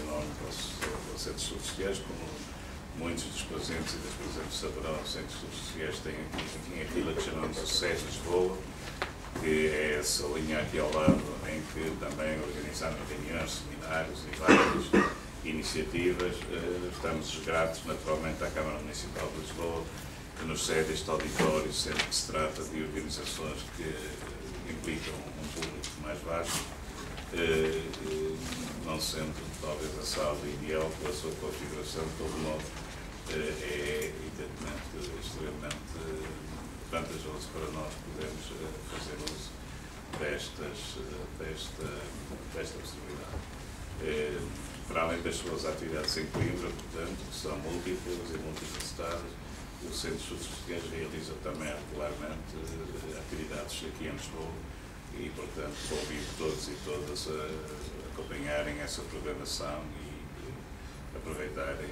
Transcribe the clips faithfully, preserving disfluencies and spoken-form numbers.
enorme para os, para os centros sociais, como muitos dos presentes e das presentes saberão. Os centros sociais têm aqui, têm aquilo que chamamos o S E S Lisboa, que é essa linha aqui ao lado, em que também organizamos reuniões, seminários e várias iniciativas. Estamos gratos, naturalmente, à Câmara Municipal de Lisboa, que nos cede este auditório, sempre que se trata de organizações que implicam um público mais vasto, não sendo talvez a sala ideal pela sua configuração, de todo modo é evidentemente extremamente vantajoso para nós podermos fazer uso destas, desta, desta possibilidade. Para além das suas atividades em Coimbra, portanto, que são múltiplas e multifacetadas, o Centro Sociais realiza também regularmente atividades aqui em Lisboa e, portanto, convido todos e todas a acompanharem essa programação e aproveitarem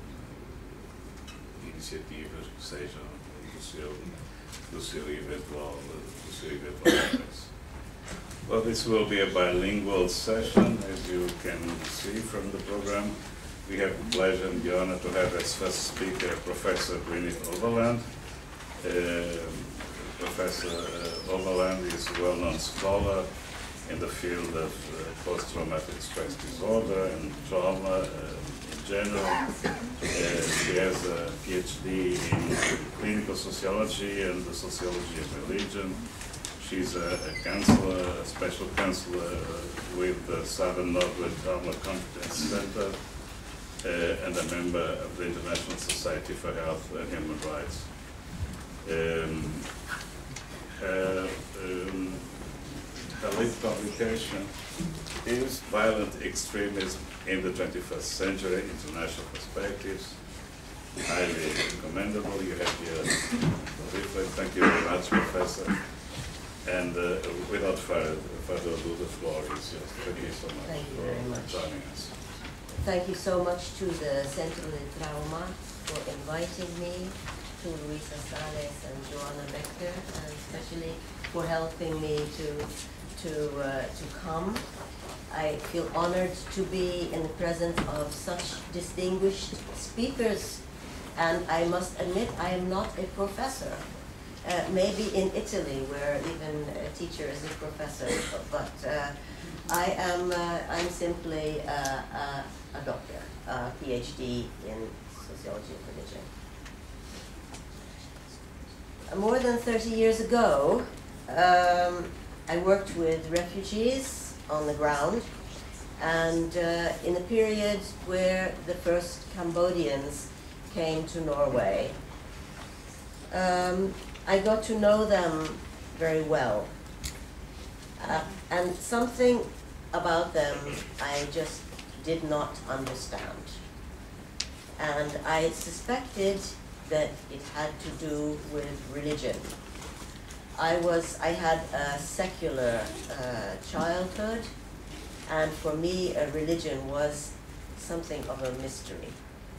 iniciativas que sejam do seu, do seu eventual, do seu eventual interesse. Well, this will be a bilingual session, as you can see from the program. We have the pleasure and the honor to have as first speaker Professor Brynhild Overland. Uh, Professor uh, Overland is a well-known scholar in the field of uh, post-traumatic stress disorder and trauma uh, in general. Uh, she has a PhD in clinical sociology and the sociology of religion. She's a, a counselor, a special counselor uh, with the Southern Northern Trauma Competence Center. Uh, and a member of the International Society for Health and Human Rights. Um, her, um, her lead publication is Violent Extremism in the twenty-first Century, International Perspectives. Highly commendable. You have here a leaflet. Thank you very much, Professor. And uh, without further, further ado, the floor is yours. Thank you so much Thank you for very much. joining us. Thank you so much to the Centro de Trauma for inviting me, to Luisa Sales and Joanna Becker, and especially for helping me to to uh, to come. I feel honored to be in the presence of such distinguished speakers, and I must admit I am not a professor. Uh, maybe in Italy, where even a teacher is a professor, but uh, I am uh, I'm simply uh, uh, a doctor, a PhD in sociology of religion. Uh, more than thirty years ago, um, I worked with refugees on the ground, and uh, in a period where the first Cambodians came to Norway. Um, I got to know them very well, uh, and something about them I just did not understand. And I suspected that it had to do with religion. I was, I had a secular uh, childhood, and for me, a religion was something of a mystery.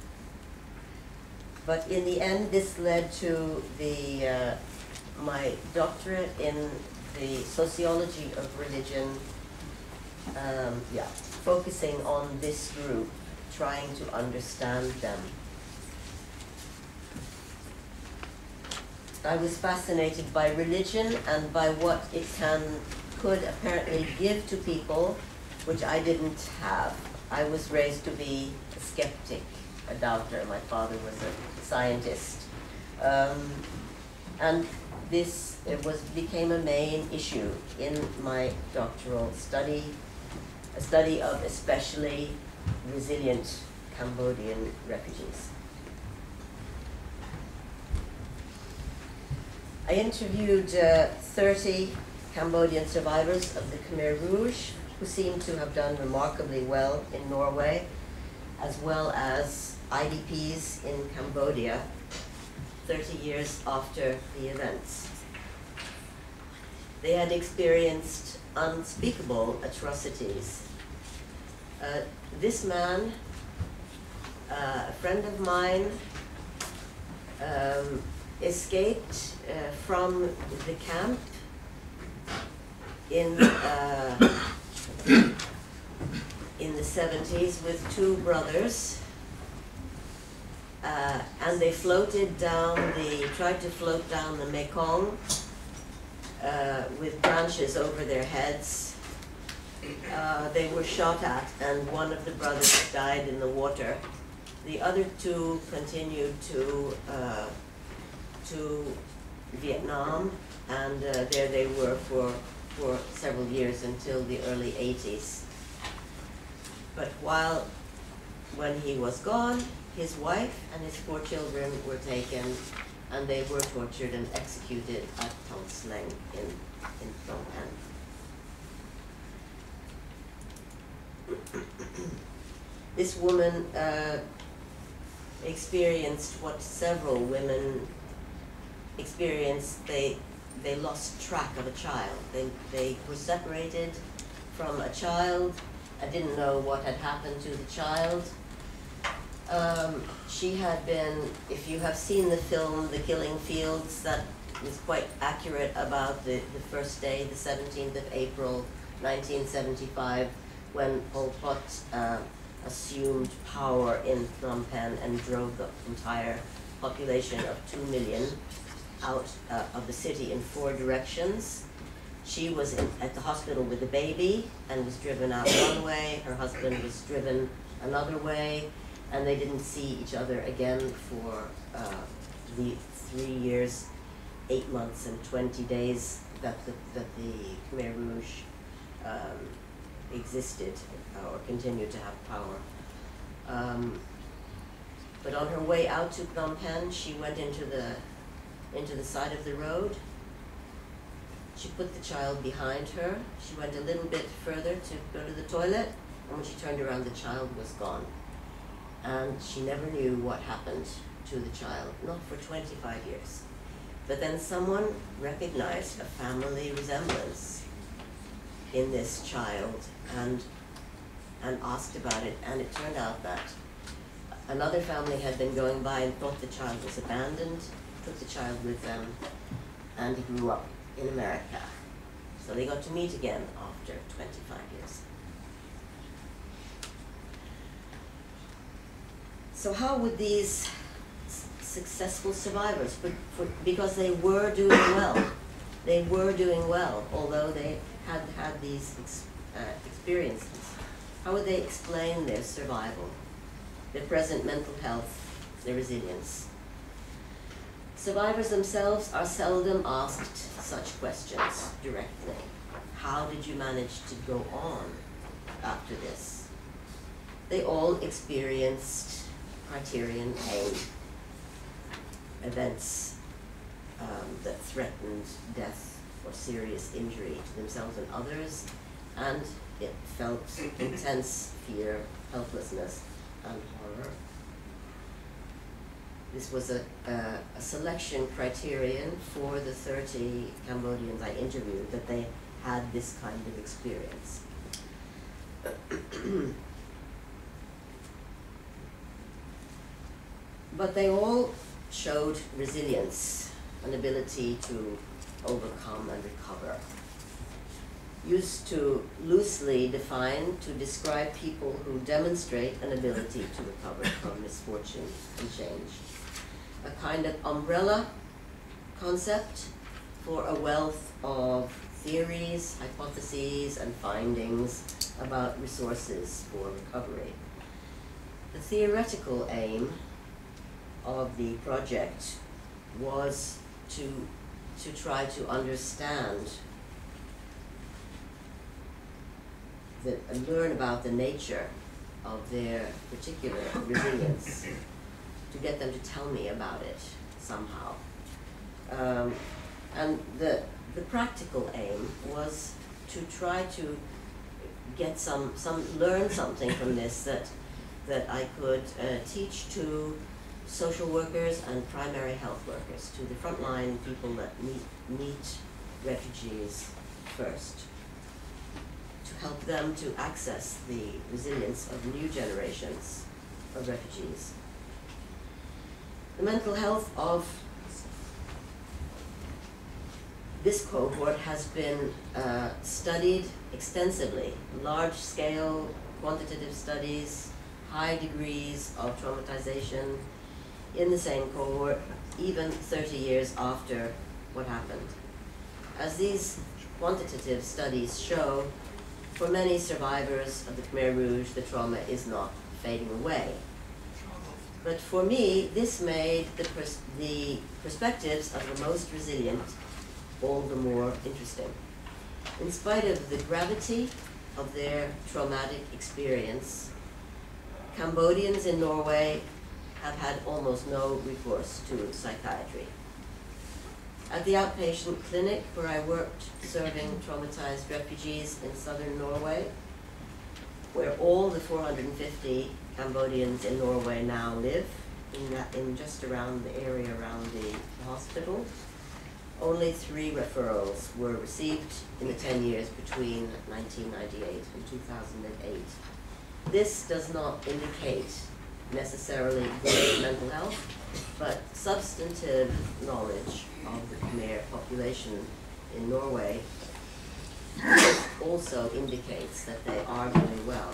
But in the end, this led to the, uh, my doctorate in the sociology of religion, um, yeah, focusing on this group, trying to understand them. I was fascinated by religion and by what it can, could apparently give to people, which I didn't have. I was raised to be a skeptic, a doubter. My father was a scientist. Um, and this it was became a main issue in my doctoral study, a study of especially resilient Cambodian refugees. I interviewed uh, thirty Cambodian survivors of the Khmer Rouge who seem to have done remarkably well in Norway, as well as I D Ps in Cambodia, thirty years after the events. They had experienced unspeakable atrocities. Uh, this man, uh, a friend of mine, um, escaped uh, from the camp in, uh, in in the seventies with two brothers, uh, and they floated down the, tried to float down the Mekong uh, with branches over their heads. Uh, they were shot at, and one of the brothers died in the water. The other two continued to uh, to Vietnam, and uh, there they were for for several years until the early eighties. But while when he was gone, his wife and his four children were taken, and they were tortured and executed at Ton Sleng in in Phnom Penh. This woman uh, experienced what several women experienced. They they lost track of a child. They they were separated from a child. I didn't know what had happened to the child. Um, she had been, if you have seen the film The Killing Fields, that is quite accurate about the, the first day, the seventeenth of April, nineteen seventy-five, when Pol Pot uh, assumed power in Phnom Penh and drove the entire population of two million out uh, of the city in four directions. She was in, at the hospital with a baby and was driven out one way. Her husband was driven another way, and they didn't see each other again for uh, the three years, eight months, and twenty days that the, that the Khmer Rouge um, existed uh, or continued to have power. Um, but on her way out to Phnom Penh, she went into the into the side of the road. She put the child behind her. She went a little bit further to go to the toilet, and when she turned around, the child was gone. And she never knew what happened to the child, not for twenty-five years. But then someone recognized a family resemblance in this child and, and asked about it, and it turned out that another family had been going by and thought the child was abandoned, took the child with them, and he grew up in America. So they got to meet again after twenty-five years. So how would these successful survivors, for, for, because they were doing well, they were doing well, although they had had these ex, uh, experiences, how would they explain their survival, their present mental health, their resilience? Survivors themselves are seldom asked such questions directly. How did you manage to go on after this? They all experienced criterion pain, events um, that threatened death or serious injury to themselves and others, and it felt intense fear, helplessness, and horror. This was a, a, a selection criterion for the thirty Cambodians I interviewed, that they had this kind of experience. But they all showed resilience, an ability to overcome and recover. Used to loosely define to describe people who demonstrate an ability to recover from misfortune and change. A kind of umbrella concept for a wealth of theories, hypotheses, and findings about resources for recovery. The theoretical aim of the project was to, to try to understand, the, and learn about the nature of their particular resilience, to get them to tell me about it somehow. Um, and the, the practical aim was to try to get some, some, learn something from this that, that I could uh, teach to social workers and primary health workers, to the frontline people that meet, meet refugees first, to help them to access the resilience of new generations of refugees. The mental health of this cohort has been uh, studied extensively, large-scale quantitative studies, high degrees of traumatization in the same cohort, even thirty years after what happened. As these quantitative studies show, for many survivors of the Khmer Rouge, the trauma is not fading away. But for me, this made the, pers the perspectives of the most resilient all the more interesting. In spite of the gravity of their traumatic experience, Cambodians in Norway have had almost no recourse to psychiatry. At the outpatient clinic where I worked serving traumatized refugees in southern Norway, where all the four hundred fifty Cambodians in Norway now live, in, that, in just around the area around the hospital, only three referrals were received in the ten years between nineteen ninety-eight and two thousand eight. This does not indicate necessarily good mental health, but substantive knowledge of the Khmer population in Norway also indicates that they are doing well.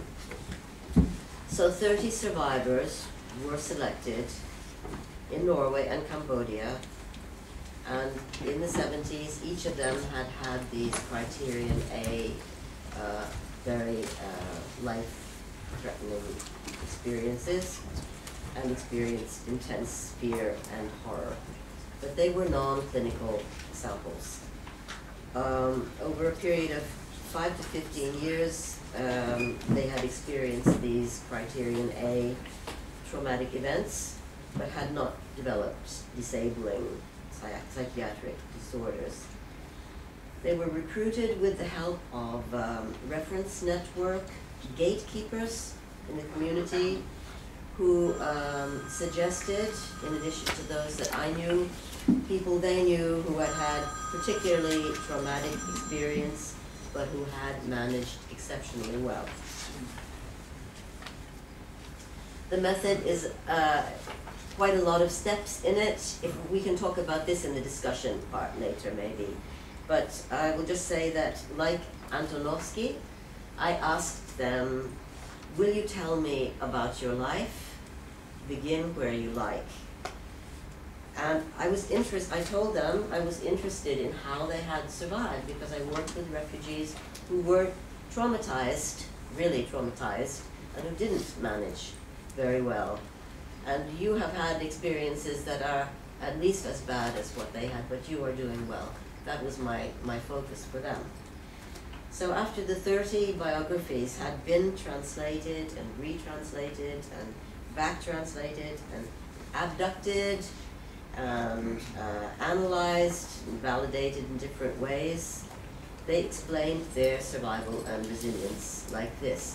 So thirty survivors were selected in Norway and Cambodia, and in the seventies, each of them had had these criterion A, uh, very uh, life-threatening experiences, and experienced intense fear and horror. But they were non-clinical samples. Um, over a period of five to fifteen years, um, they had experienced these criterion A traumatic events, but had not developed disabling psychiatric disorders. They were recruited with the help of um, reference network gatekeepers in the community who um, suggested, in addition to those that I knew, people they knew who had had particularly traumatic experience, but who had managed exceptionally well. The method is uh, quite a lot of steps in it. If we can talk about this in the discussion part later, maybe. But I will just say that, like Antonovsky, I asked them, will you tell me about your life? Begin where you like. And I was interested, I told them I was interested in how they had survived, because I worked with refugees who were traumatized, really traumatized, and who didn't manage very well. And you have had experiences that are at least as bad as what they had, but you are doing well. That was my, my focus for them. So after the thirty biographies had been translated and retranslated and back-translated and abducted and uh, analyzed and validated in different ways, they explained their survival and resilience like this.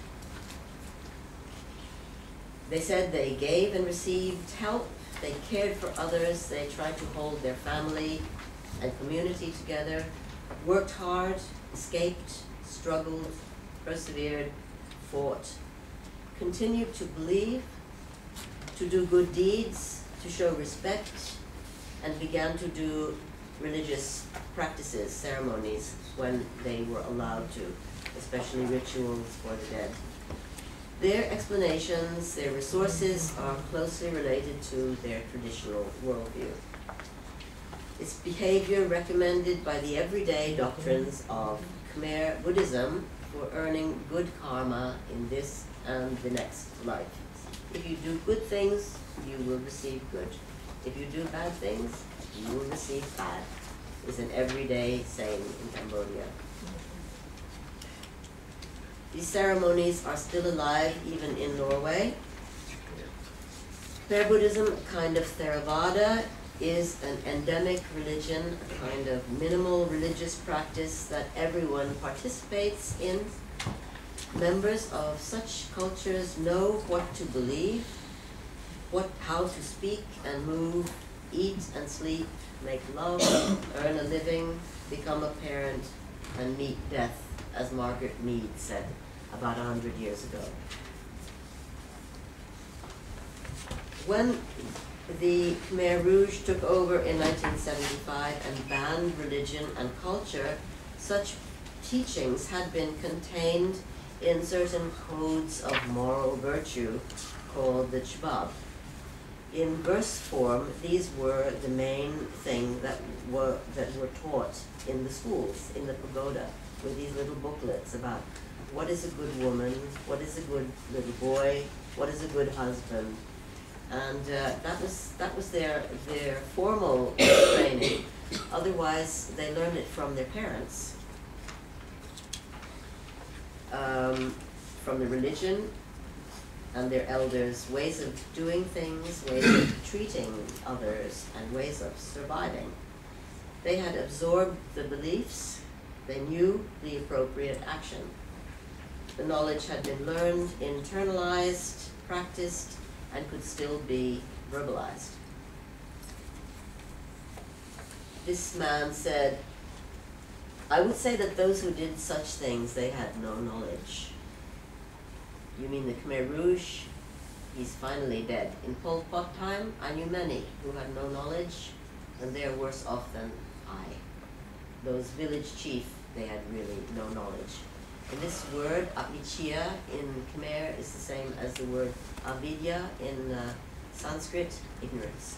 They said they gave and received help, they cared for others, they tried to hold their family and community together, worked hard, escaped, struggled, persevered, fought, continued to believe, to do good deeds, to show respect, and began to do religious practices, ceremonies, when they were allowed to, especially rituals for the dead. Their explanations, their resources are closely related to their traditional worldview. Its behavior recommended by the everyday doctrines of Khmer Buddhism for earning good karma in this and the next life. If you do good things, you will receive good. If you do bad things, you will receive bad, is an everyday saying in Cambodia. These ceremonies are still alive even in Norway. Khmer Buddhism, a kind of Theravada, is an endemic religion, a kind of minimal religious practice that everyone participates in. Members of such cultures know what to believe, what, how to speak and move, eat and sleep, make love, earn a living, become a parent, and meet death, as Margaret Mead said about a hundred years ago. When the Khmer Rouge took over in nineteen seventy-five and banned religion and culture, such teachings had been contained in certain codes of moral virtue called the Chbab. In verse form, these were the main thing that were that were taught in the schools, in the pagoda, with these little booklets about what is a good woman, what is a good little boy, what is a good husband, and uh, that was that was their their formal training. Otherwise, they learned it from their parents, um, from the religion, and their elders' ways of doing things, ways of treating others, and ways of surviving. They had absorbed the beliefs, they knew the appropriate action. The knowledge had been learned, internalized, practiced, and could still be verbalized. This man said, I would say that those who did such things, they had no knowledge. You mean the Khmer Rouge? He's finally dead. In Pol Pot time, I knew many who had no knowledge, and they're worse off than I. Those village chief, they had really no knowledge. And this word, avichya, in Khmer is the same as the word avidya in uh, Sanskrit, ignorance.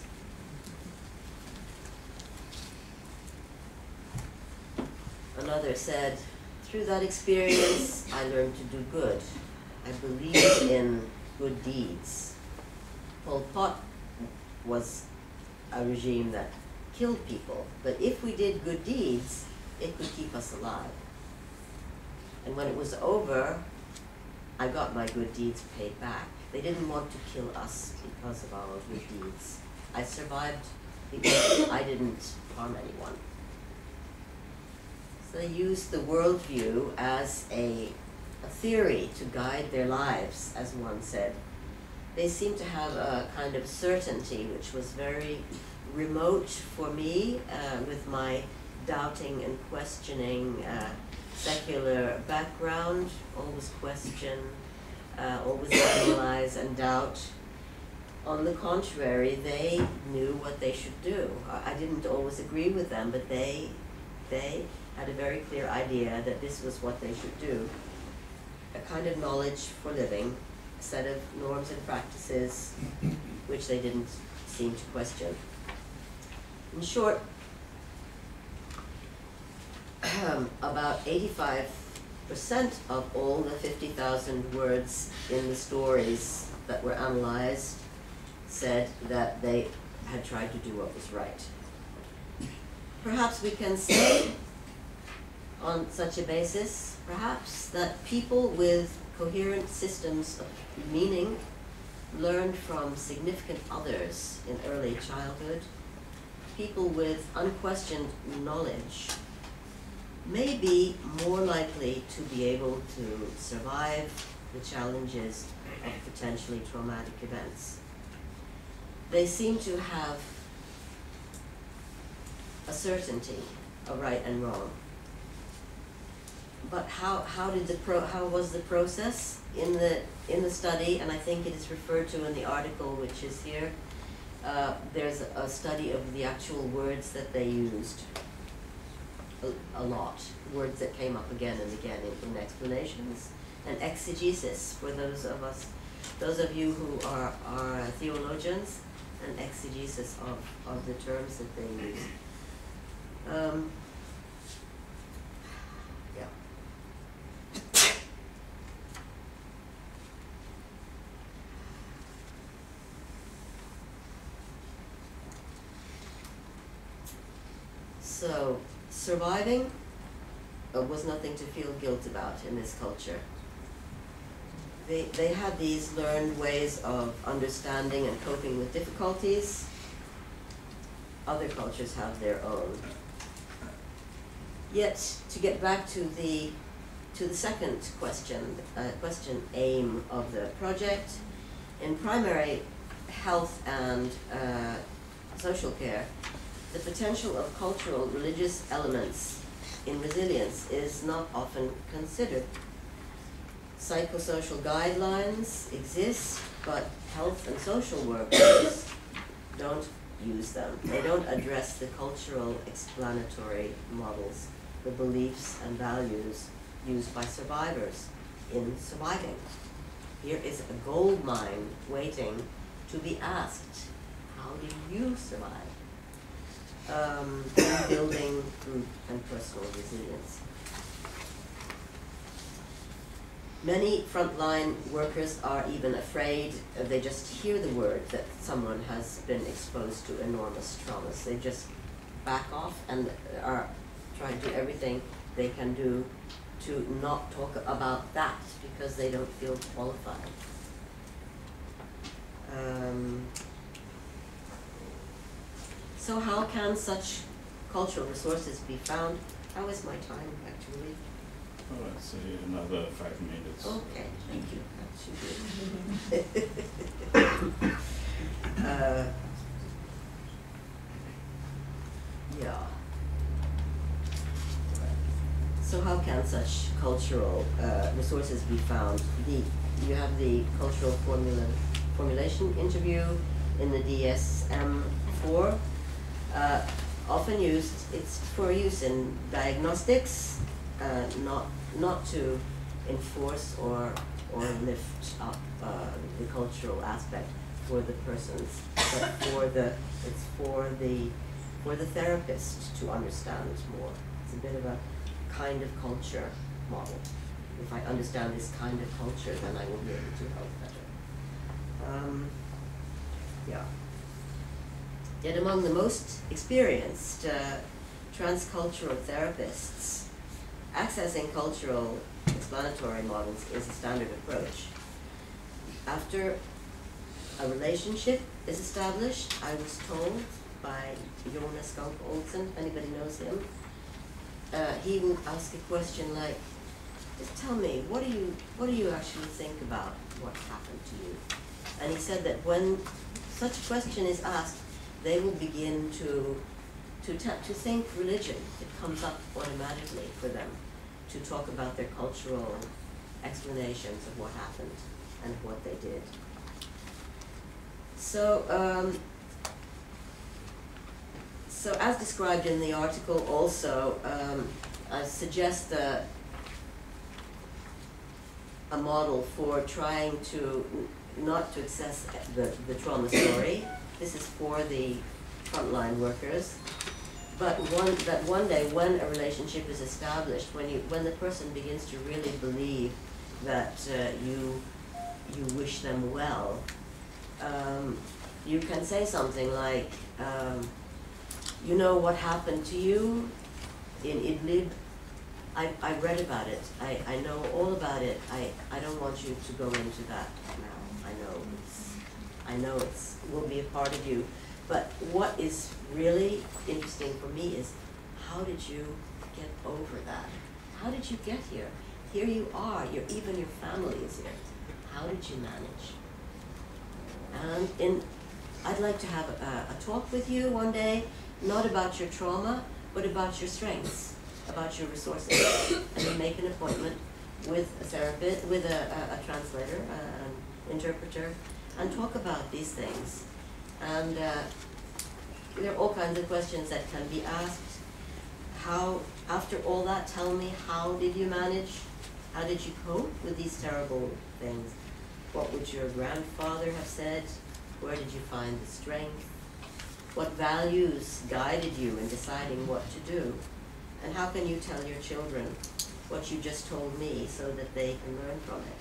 Another said, through that experience, I learned to do good. I believed in good deeds. Pol Pot was a regime that killed people, but if we did good deeds, it could keep us alive. And when it was over, I got my good deeds paid back. They didn't want to kill us because of our good deeds. I survived because I didn't harm anyone. So they used the worldview as a, a theory to guide their lives, as one said. They seemed to have a kind of certainty which was very remote for me, uh, with my doubting and questioning uh, secular background, always question, uh, always analyze and doubt. On the contrary, they knew what they should do. I, I didn't always agree with them, but they, they had a very clear idea that this was what they should do. A kind of knowledge for living, a set of norms and practices which they didn't seem to question. In short, about eighty-five percent of all the fifty thousand words in the stories that were analyzed said that they had tried to do what was right. Perhaps we can say, on such a basis, perhaps, that people with coherent systems of meaning learned from significant others in early childhood. People with unquestioned knowledge may be more likely to be able to survive the challenges of potentially traumatic events. They seem to have a certainty of right and wrong. But how, how did the pro, how was the process in the in the study? And I think it is referred to in the article which is here. Uh, there's a, a study of the actual words that they used. A, a lot, words that came up again and again in, in explanations, and exegesis for those of us, those of you who are are theologians, and exegesis of of the terms that they use. Um, So, surviving uh, was nothing to feel guilt about in this culture. They, they had these learned ways of understanding and coping with difficulties. Other cultures have their own. Yet, to get back to the, to the second question, uh, question aim of the project, in primary health and uh, social care, the potential of cultural religious elements in resilience is not often considered. Psychosocial guidelines exist, but health and social workers don't use them. They don't address the cultural explanatory models, the beliefs and values used by survivors. in surviving. Here is a gold mine waiting to be asked. How did you survive? Um, building group and personal resilience. Many frontline workers are even afraid. Uh, they just hear the word that someone has been exposed to enormous traumas. They just back off and are trying to do everything they can do to not talk about that because they don't feel qualified. Um, so how can such cultural resources be found? How is my time actually? Oh, let's see, another five minutes. Okay, thank you. That should be. uh, yeah. So how can such cultural uh, resources be found? The, you have the cultural formula, formulation interview in the D S M four. Uh, often used, it's for use in diagnostics, uh, not not to enforce or or lift up uh, the cultural aspect for the persons, but for the it's for the for the therapist to understand more. It's a bit of a kind of culture model. If I understand this kind of culture, then I will be able to help better. Um, yeah. Yet among the most experienced uh, transcultural therapists, accessing cultural explanatory models is a standard approach. After a relationship is established, I was told by Jonas Skunk Olsen, if anybody knows him, uh, he would ask a question like, just tell me, what do you what do you actually think about what happened to you? And he said that when such a question is asked, they will begin to to to think religion. It comes up automatically for them to talk about their cultural explanations of what happened and what they did. So, um, so as described in the article, also um, I suggest a, a model for trying to n not to access the, the trauma story. This is for the frontline workers. But one, that one day when a relationship is established, when you, when the person begins to really believe that uh, you, you wish them well, um, you can say something like, um, you know what happened to you in Idlib? I, I read about it. I, I know all about it. I, I don't want you to go into that now. I know it's, I know it's, will be a part of you. But what is really interesting for me is, how did you get over that? How did you get here? Here you are, you're, even your family is here. How did you manage? And in, I'd like to have a, a talk with you one day, not about your trauma, but about your strengths, about your resources. And you make an appointment with a therapist, with a, a, a translator, an interpreter, and talk about these things. And uh, there are all kinds of questions that can be asked. How, after all that, tell me, how did you manage? How did you cope with these terrible things? What would your grandfather have said? Where did you find the strength? What values guided you in deciding what to do? And how can you tell your children what you just told me so that they can learn from it?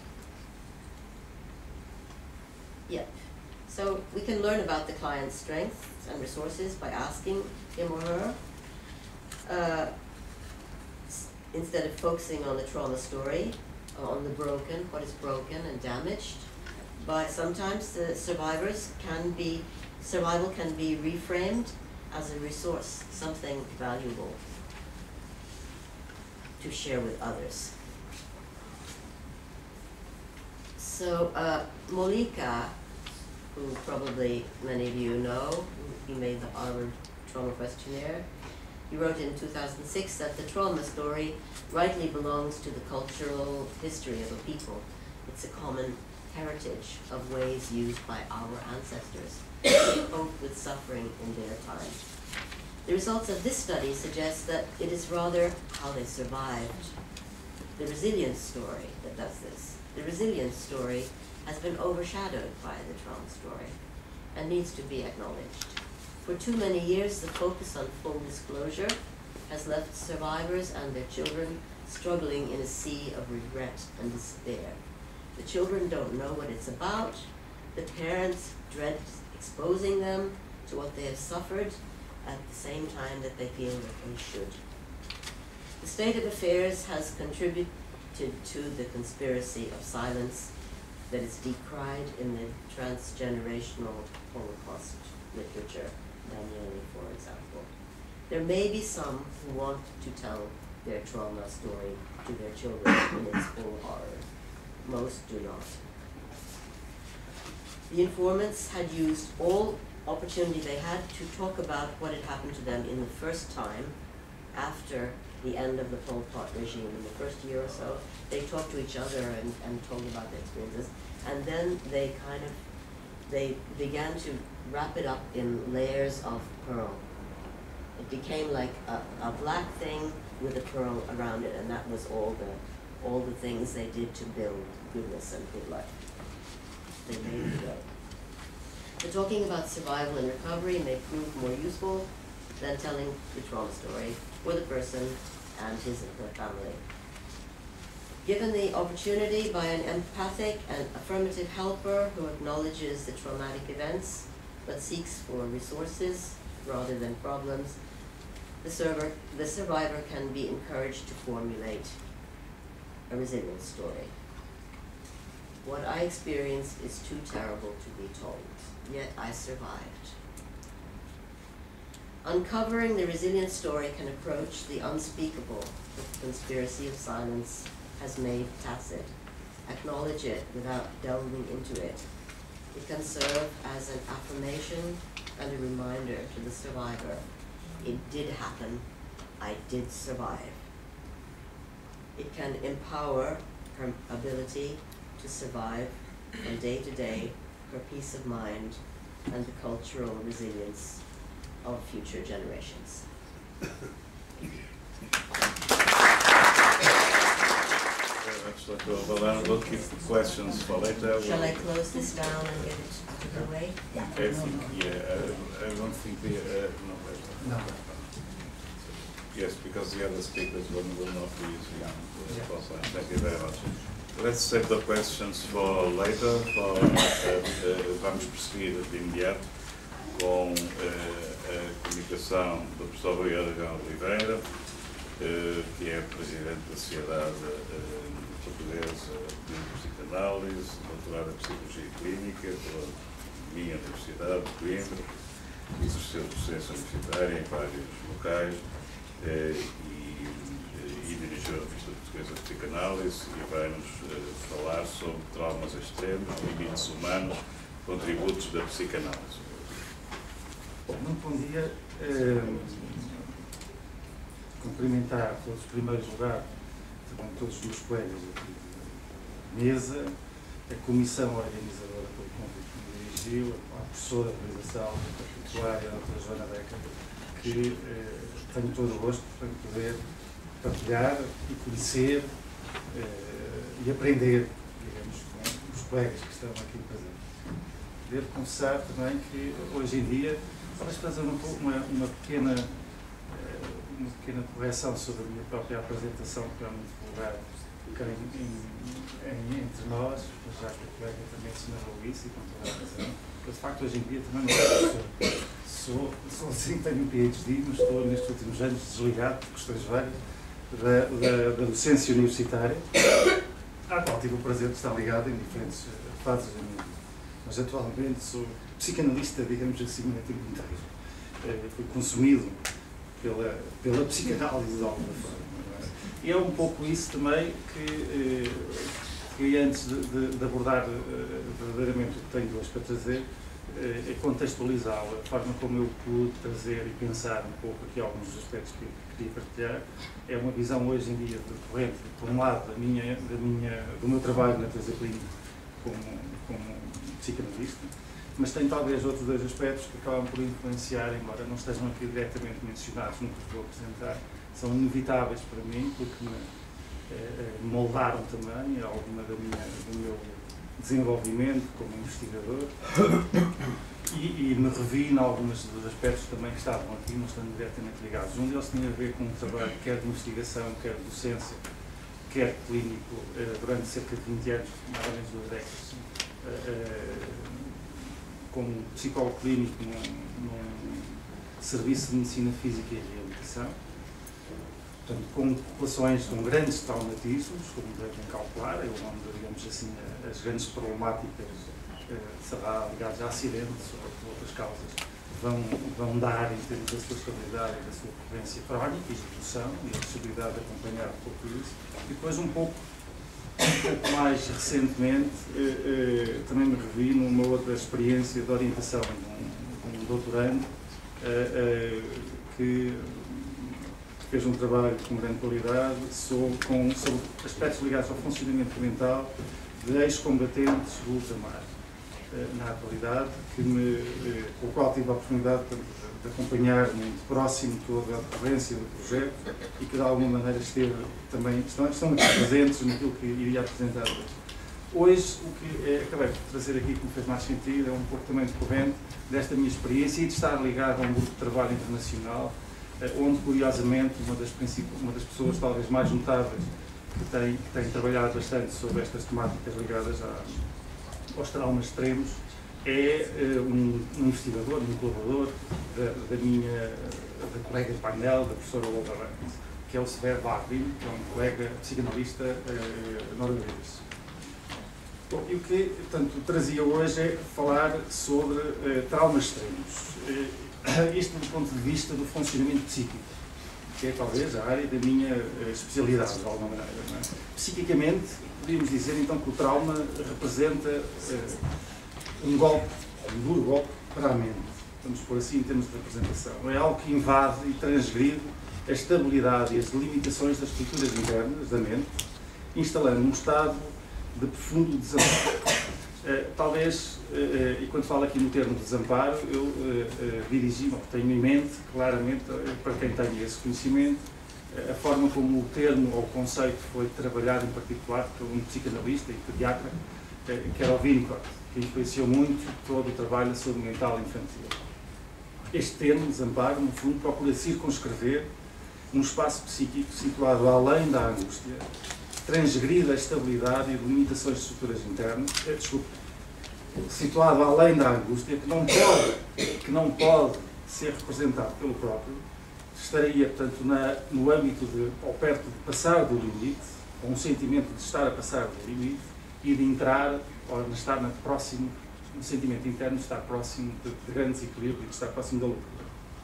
Yep. So we can learn about the client's strengths and resources by asking him or her, uh, instead of focusing on the trauma story, on the broken, what is broken and damaged. But sometimes the survivors can be, survival can be reframed as a resource, something valuable to share with others. So uh, Molika, who probably many of you know, he made the Harvard Trauma Questionnaire. He wrote in two thousand six that the trauma story rightly belongs to the cultural history of a people. It's a common heritage of ways used by our ancestors to cope with suffering in their time. The results of this study suggest that it is rather how they survived the resilience story that does this. The resilience story has been overshadowed by the trauma story and needs to be acknowledged. For too many years, the focus on full disclosure has left survivors and their children struggling in a sea of regret and despair. The children don't know what it's about. The parents dread exposing them to what they have suffered at the same time that they feel that they should. The state of affairs has contributed to the conspiracy of silence that is decried in the transgenerational Holocaust literature, Danieli, for example. There may be some who want to tell their trauma story to their children in its full horror. Most do not. The informants had used all opportunity they had to talk about what had happened to them in the first time after the end of the Pol Pot regime. In the first year or so, they talked to each other and, and told about their experiences. And then they kind of, they began to wrap it up in layers of pearl. It became like a, a black thing with a pearl around it, and that was all the, all the things they did to build goodness and good life. They made it go. The talking about survival and recovery may prove more useful than telling the trauma story for the person and his and her family. Given the opportunity by an empathic and affirmative helper who acknowledges the traumatic events but seeks for resources rather than problems, the, server, the survivor can be encouraged to formulate a resilience story. What I experienced is too terrible to be told, yet I survived. Uncovering the resilience story can approach the unspeakable that the conspiracy of silence has made tacit. Acknowledge it without delving into it. It can serve as an affirmation and a reminder to the survivor. It did happen. I did survive. It can empower her ability to survive from day to day, her peace of mind, and the cultural resilience of future generations. We'll keep questions for later. Shall I close this down and get it to the way? I think, yeah, I, I don't think the, uh, no, No. Yes, because the other speakers will, will not be using the spotlight. Thank you very much. Let's save the questions for later. For, uh, uh, vamos prosseguir de imediato com uh, a comunicação do professor Rui Aragão Oliveira, uh, que é presidente da Sociedade uh, Portuguesa de Psicanálise, doutorado em Psicologia Clínica pela minha Universidade de Coimbra, exerceu docência universitária em vários locais uh, e, e dirigiu a Revista Portuguesa de Psicanálise e vai-nos uh, falar sobre traumas extremos, limites humanos, contributos da psicanálise. Bom, muito bom dia. Eh, cumprimentar todos os primeiros lugares, também todos os meus colegas aqui de mesa, a comissão organizadora pelo convite que me dirigiu, a professora da organização, a titular, a doutora Joana Beca, que eh, tenho todo o gosto de poder partilhar e conhecer eh, e aprender, digamos, com os colegas que estão aqui presentes. Devo confessar também que hoje em dia, talvez fazer uma, uma, uma, pequena, uma pequena correção sobre a minha própria apresentação, que é muito vulgar em, em, em, entre nós, mas já que a colega também assinalou isso e com toda a razão. Eu, de facto, hoje em dia também não sou professor. Sou, sou assim, tenho um P H D, mas estou nestes últimos anos desligado, por questões várias, da, da, da docência universitária, à qual tive o prazer de estar ligado em diferentes fases da minha vida. Mas atualmente sou psicanalista, digamos assim, no tempo inteiro. Eh, fui consumido pela, pela psicanálise de alguma forma. E é um pouco isso também que, eh, que antes de, de, de abordar eh, verdadeiramente o que tenho hoje para trazer, eh, é contextualizá-la, a forma como eu pude trazer e pensar um pouco aqui alguns dos aspectos que queria partilhar. É uma visão hoje em dia decorrente, por um lado, da minha, da minha, do meu trabalho na natureza clínica como, como psicanalista, mas tem talvez outros dois aspectos que acabam por influenciar, embora não estejam aqui diretamente mencionados no que vou apresentar, são inevitáveis para mim, porque me, moldaram também alguma da minha, do meu desenvolvimento como investigador e, e me revi em alguns dos aspectos também que estavam aqui, não estando diretamente ligados. Um deles tinha a ver com um trabalho quer de investigação, quer de docência, quer clínico, durante cerca de vinte anos, mais ou menos duas décadas, como psicólogo clínico num, num serviço de medicina física e reabilitação. Portanto, com populações com grandes traumatismos, como devem calcular, é onde, digamos assim, as grandes problemáticas será ligadas a acidentes ou a outras causas vão, vão dar em termos da sua estabilidade e da sua ocorrência crónica e evolução e a possibilidade de acompanhar um pouco isso. E depois, um pouco, um pouco mais recentemente, eh, eh, também me revi numa outra experiência de orientação de um, de um doutorando eh, eh, que fez um trabalho com grande qualidade sobre, com, sobre aspectos ligados ao funcionamento mental de ex-combatentes do ultramar, na atualidade, que me, com o qual tive a oportunidade de, de acompanhar muito próximo toda a decorrência do projeto e que de alguma maneira esteve também, estão, estão aqui presentes naquilo que iria apresentar hoje. Hoje, o que é, acabei de trazer aqui que me fez mais sentido é um pouco também decorrente desta minha experiência e de estar ligado a um grupo de trabalho internacional, onde, curiosamente, uma das, uma das pessoas talvez mais notáveis que tem, que tem trabalhado bastante sobre estas temáticas ligadas a, aos traumas extremos é uh, um, um investigador, um colaborador da, da minha da colega de painel, da professora Olga Rands, que é o Sverre Barvin, que é um colega psicanalista uh, norueguês. Bom, e o que, portanto, trazia hoje é falar sobre uh, traumas extremos. Uh, isto do ponto de vista do funcionamento psíquico, que é talvez a área da minha uh, especialidade, de alguma maneira. Não é? Psiquicamente, podíamos dizer então que o trauma representa uh, um golpe, um duro golpe para a mente, vamos pôr assim em termos de representação. É algo que invade e transgride a estabilidade e as limitações das estruturas internas da mente, instalando um estado de profundo desamparo. Uh, talvez, uh, e quando falo aqui no termo desamparo, eu uh, uh, dirigi-me, ou tenho em mente, claramente, uh, para quem tem esse conhecimento, uh, a forma como o termo ou o conceito foi trabalhado, em particular, por um psicanalista e pediatra, uh, que era o Winnicott, que influenciou muito todo o trabalho da saúde mental infantil. Este termo, desamparo, no fundo, procura circunscrever um espaço psíquico situado além da angústia, transgride a estabilidade e limitações de estruturas internas, é, desculpe, situado além da angústia, que não pode, que não pode ser representado pelo próprio, estaria, portanto, na, no âmbito de, ou perto de passar do limite, ou um sentimento de estar a passar do limite, e de entrar, ou de estar na, próximo, um sentimento interno de estar próximo de, de grande desequilíbrio e de estar próximo da loucura.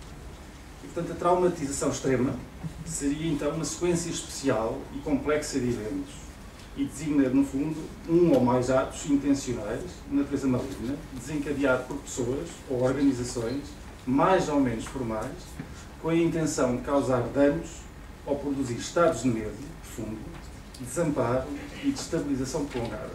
E, portanto, a traumatização extrema seria, então, uma sequência especial e complexa de eventos e designa, no fundo, um ou mais atos intencionais, de natureza maligna, desencadeado por pessoas ou organizações, mais ou menos formais, com a intenção de causar danos ou produzir estados de medo profundo, desamparo e destabilização prolongada.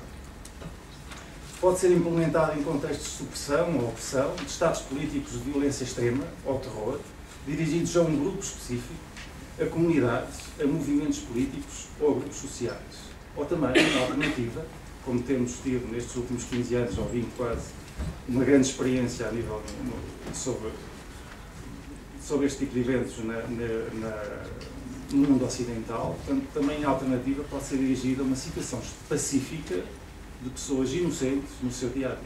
Pode ser implementado em contextos de supressão ou opressão, de estados políticos de violência extrema ou terror, dirigidos a um grupo específico, a comunidades, a movimentos políticos ou a grupos sociais. Ou também, na alternativa, como temos tido nestes últimos quinze anos, ou vinte quase, uma grande experiência a nível no, sobre, sobre este tipo de eventos na, na, na, no mundo ocidental, portanto, também a alternativa pode ser dirigida a uma situação pacífica de pessoas inocentes no seu dia-a-dia.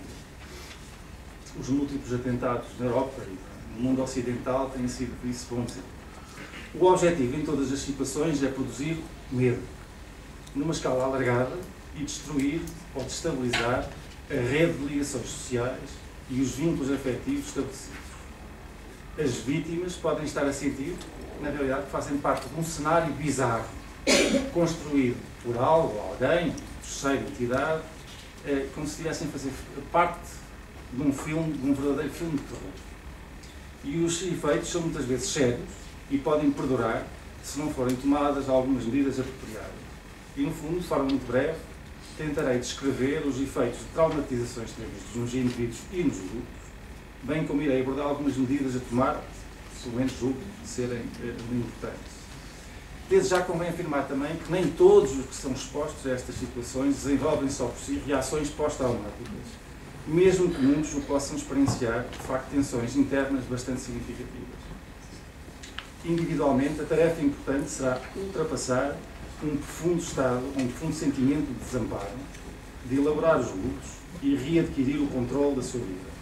Os múltiplos atentados na Europa e no mundo ocidental têm sido isso bom dizer. O objetivo em todas as situações é produzir medo, numa escala alargada, e destruir ou destabilizar a rede de ligações sociais e os vínculos afetivos estabelecidos. As vítimas podem estar a sentir, na realidade, que fazem parte de um cenário bizarro, construído por algo, alguém, terceira entidade, como se estivessem a fazer parte de um filme, de um verdadeiro filme de terror. E os efeitos são muitas vezes sérios e podem perdurar se não forem tomadas algumas medidas apropriadas. E, no fundo, de forma muito breve, tentarei descrever os efeitos de traumatizações previstos nos indivíduos e nos grupos, bem como irei abordar algumas medidas a tomar, pelo menos julgo, serem eh, importantes. Desde já convém afirmar também que nem todos os que são expostos a estas situações desenvolvem só por si reações pós-traumáticas, mesmo que muitos o possam experienciar, de facto, tensões internas bastante significativas. Individualmente, a tarefa importante será ultrapassar um profundo estado, um profundo sentimento de desamparo, de elaborar os lutos e readquirir o controle da sua vida.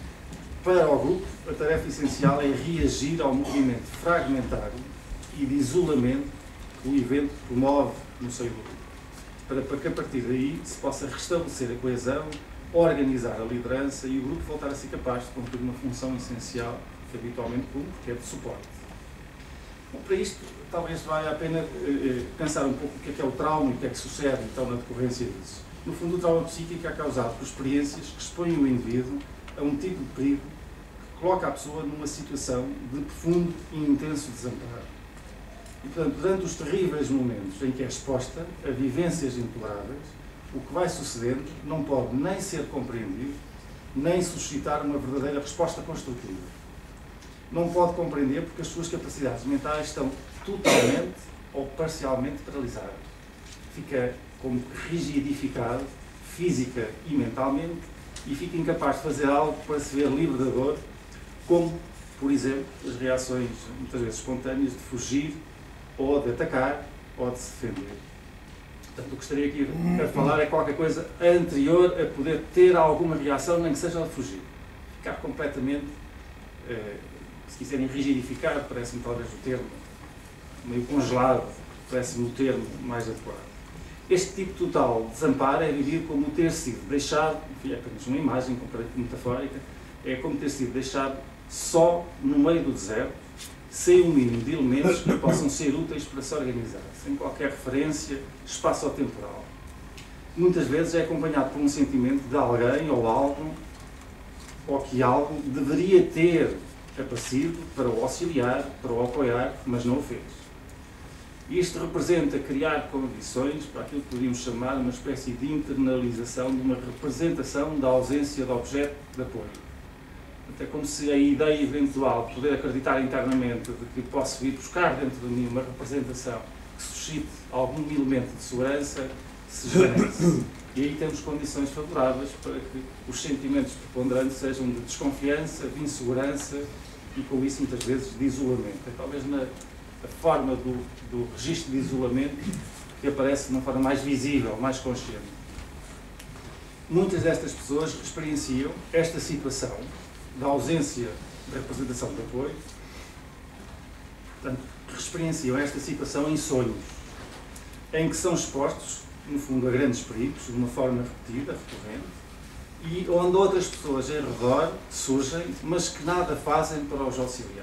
Para o grupo, a tarefa essencial é reagir ao movimento fragmentário e de isolamento que o evento promove no seio do grupo, para, para que a partir daí se possa restabelecer a coesão, organizar a liderança e o grupo voltar a ser capaz de cumprir uma função essencial que habitualmente cumpre, que é de suporte. Bom, para isto, talvez valha a pena eh, pensar um pouco o que é que é o trauma e o que é que sucede então na decorrência disso. No fundo, o trauma psíquico é causado por experiências que expõem o indivíduo a um tipo de perigo que coloca a pessoa numa situação de profundo e intenso desamparo. E, portanto, durante os terríveis momentos em que é exposta a vivências intoleráveis, o que vai sucedendo não pode nem ser compreendido, nem suscitar uma verdadeira resposta construtiva. Não pode compreender porque as suas capacidades mentais estão totalmente ou parcialmente paralisadas. Fica como rigidificado, física e mentalmente, e fica incapaz de fazer algo para se ver livre da dor, como, por exemplo, as reações muitas vezes espontâneas de fugir, ou de atacar, ou de se defender. Portanto, o que estaria aqui a falar é qualquer coisa anterior a poder ter alguma reação, nem que seja de fugir. Ficar completamente, eh, se quiserem, rigidificado, parece-me talvez o termo, meio congelado, parece-me o termo mais adequado. Este tipo total de desamparo é vivido como ter sido deixado, enfim, é apenas uma imagem metafórica, é como ter sido deixado só no meio do deserto, sem um mínimo de elementos que possam ser úteis para se organizar, sem qualquer referência espaço-temporal. Muitas vezes é acompanhado por um sentimento de alguém ou algo, ou que algo deveria ter aparecido para o auxiliar, para o apoiar, mas não o fez. Isto representa criar condições para aquilo que podíamos chamar uma espécie de internalização, de uma representação da ausência de objeto de apoio. É como se a ideia eventual de poder acreditar internamente de que posso vir buscar dentro de mim uma representação que suscite algum elemento de segurança se esvanece. E aí temos condições favoráveis para que os sentimentos preponderantes sejam de desconfiança, de insegurança e, com isso, muitas vezes, de isolamento. É talvez na a forma do, do registro de isolamento que aparece de uma forma mais visível, mais consciente. Muitas destas pessoas experienciam esta situação da ausência de representação de apoio, portanto, experienciam esta situação em sonhos, em que são expostos, no fundo, a grandes perigos, de uma forma repetida, recorrente, e onde outras pessoas em redor surgem, mas que nada fazem para os auxiliar.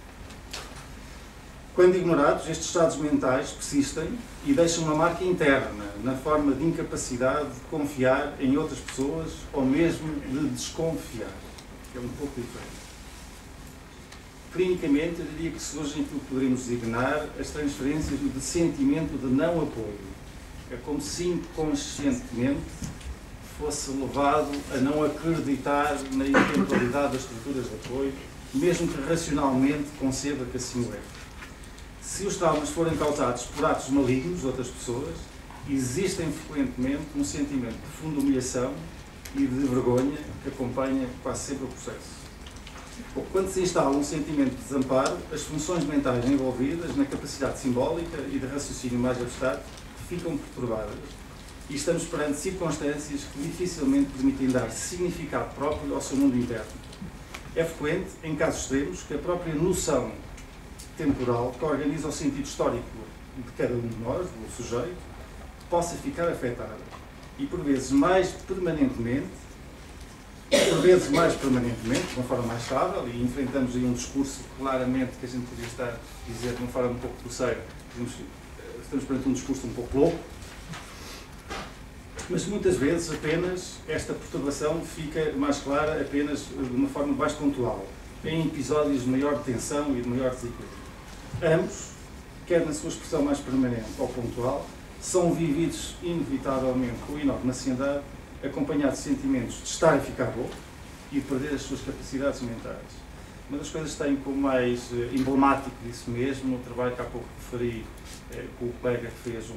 Quando ignorados, estes estados mentais persistem e deixam uma marca interna, na forma de incapacidade de confiar em outras pessoas ou mesmo de desconfiar, que é um pouco diferente. Clinicamente, eu diria que surgem aquilo que poderíamos designar as transferências de sentimento de não apoio. É como se inconscientemente fosse levado a não acreditar na eventualidade das estruturas de apoio, mesmo que racionalmente conceba que assim o é. Se os traumas forem causados por atos malignos de outras pessoas, existem frequentemente um sentimento de profunda humilhação e de vergonha que acompanha quase sempre o processo. Bom, quando se instala um sentimento de desamparo, as funções mentais envolvidas na capacidade simbólica e de raciocínio mais abstrato ficam perturbadas e estamos perante circunstâncias que dificilmente permitem dar significado próprio ao seu mundo interno. É frequente, em casos extremos, que a própria noção temporal que organiza o sentido histórico de cada um de nós, do sujeito, possa ficar afetada. E por vezes mais permanentemente, por vezes mais permanentemente, de uma forma mais estável, e enfrentamos aí um discurso claramente que a gente podia estar a dizer de uma forma um pouco grosseira, estamos perante um discurso um pouco louco, mas muitas vezes apenas esta perturbação fica mais clara apenas de uma forma mais pontual, em episódios de maior tensão e de maior desequilíbrio. Ambos, quer na sua expressão mais permanente ou pontual, são vividos inevitavelmente com enorme ansiedade, acompanhados de sentimentos de estar a ficar louco e de perder as suas capacidades mentais. Uma das coisas que tenho como mais emblemático disso mesmo, o trabalho que há pouco referi eh, com o colega que fez um,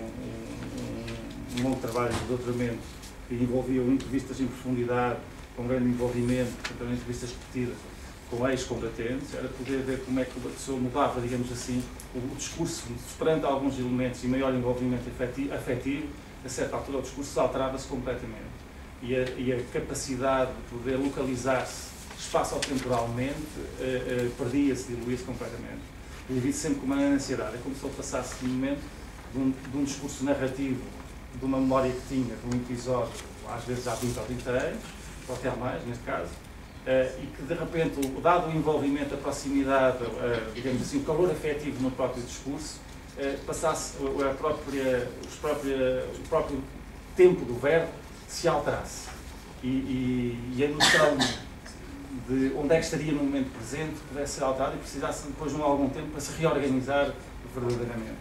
um, um longo trabalho de doutoramento que envolvia entrevistas em profundidade, com grande envolvimento, também entrevistas repetidas com ex-combatentes, era poder ver como é que a pessoa mudava, digamos assim, o discurso, superando alguns elementos e maior envolvimento afetivo, a certa altura o discurso alterava-se completamente. E a, e a capacidade de poder localizar-se espaço-temporalmente uh, uh, perdia-se, diluía-se completamente. E vi sempre com uma ansiedade, é como se ele passasse de um momento de um, de um discurso narrativo, de uma memória que tinha, de um episódio, às vezes há vinte ou trinta anos, ou até mais, neste caso, uh, e que de repente, dado o envolvimento, a proximidade, uh, digamos assim, o calor afetivo no próprio discurso, uh, passasse a própria, os própria, o próprio tempo do verbo se alterasse. E, e, e a noção de onde é que estaria no momento presente pudesse ser alterado e precisasse depois de algum tempo para se reorganizar verdadeiramente.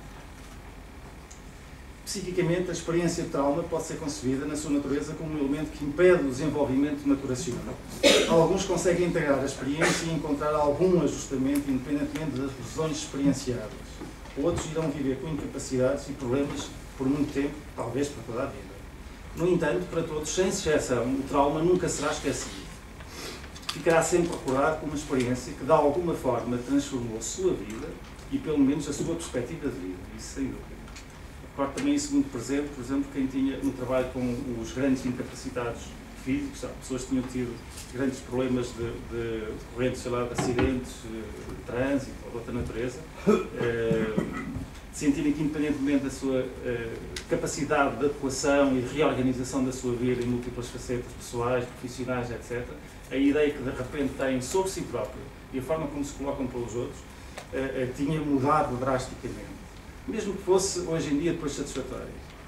Psiquicamente, a experiência de trauma pode ser concebida na sua natureza como um elemento que impede o desenvolvimento maturacional. Alguns conseguem integrar a experiência e encontrar algum ajustamento independentemente das lesões experienciadas. Outros irão viver com incapacidades e problemas por muito tempo, talvez por toda a vida. No entanto, para todos, sem exceção, o trauma nunca será esquecido. Ficará sempre recordado como uma experiência que, de alguma forma, transformou a sua vida e, pelo menos, a sua perspectiva de vida. Isso, sem dúvida. Recordo também isso muito presente, por exemplo, quem tinha no trabalho com os grandes incapacitados físicos, pessoas que tinham tido grandes problemas de, de decorrentes, sei lá, de acidentes, de trânsito ou de outra natureza, eh, sentirem que, independentemente da sua eh, capacidade de adequação e de reorganização da sua vida em múltiplas facetas pessoais, profissionais, etcétera, a ideia que de repente têm sobre si próprio e a forma como se colocam pelos outros eh, eh, tinha mudado drasticamente. Mesmo que fosse, hoje em dia, depois satisfatório.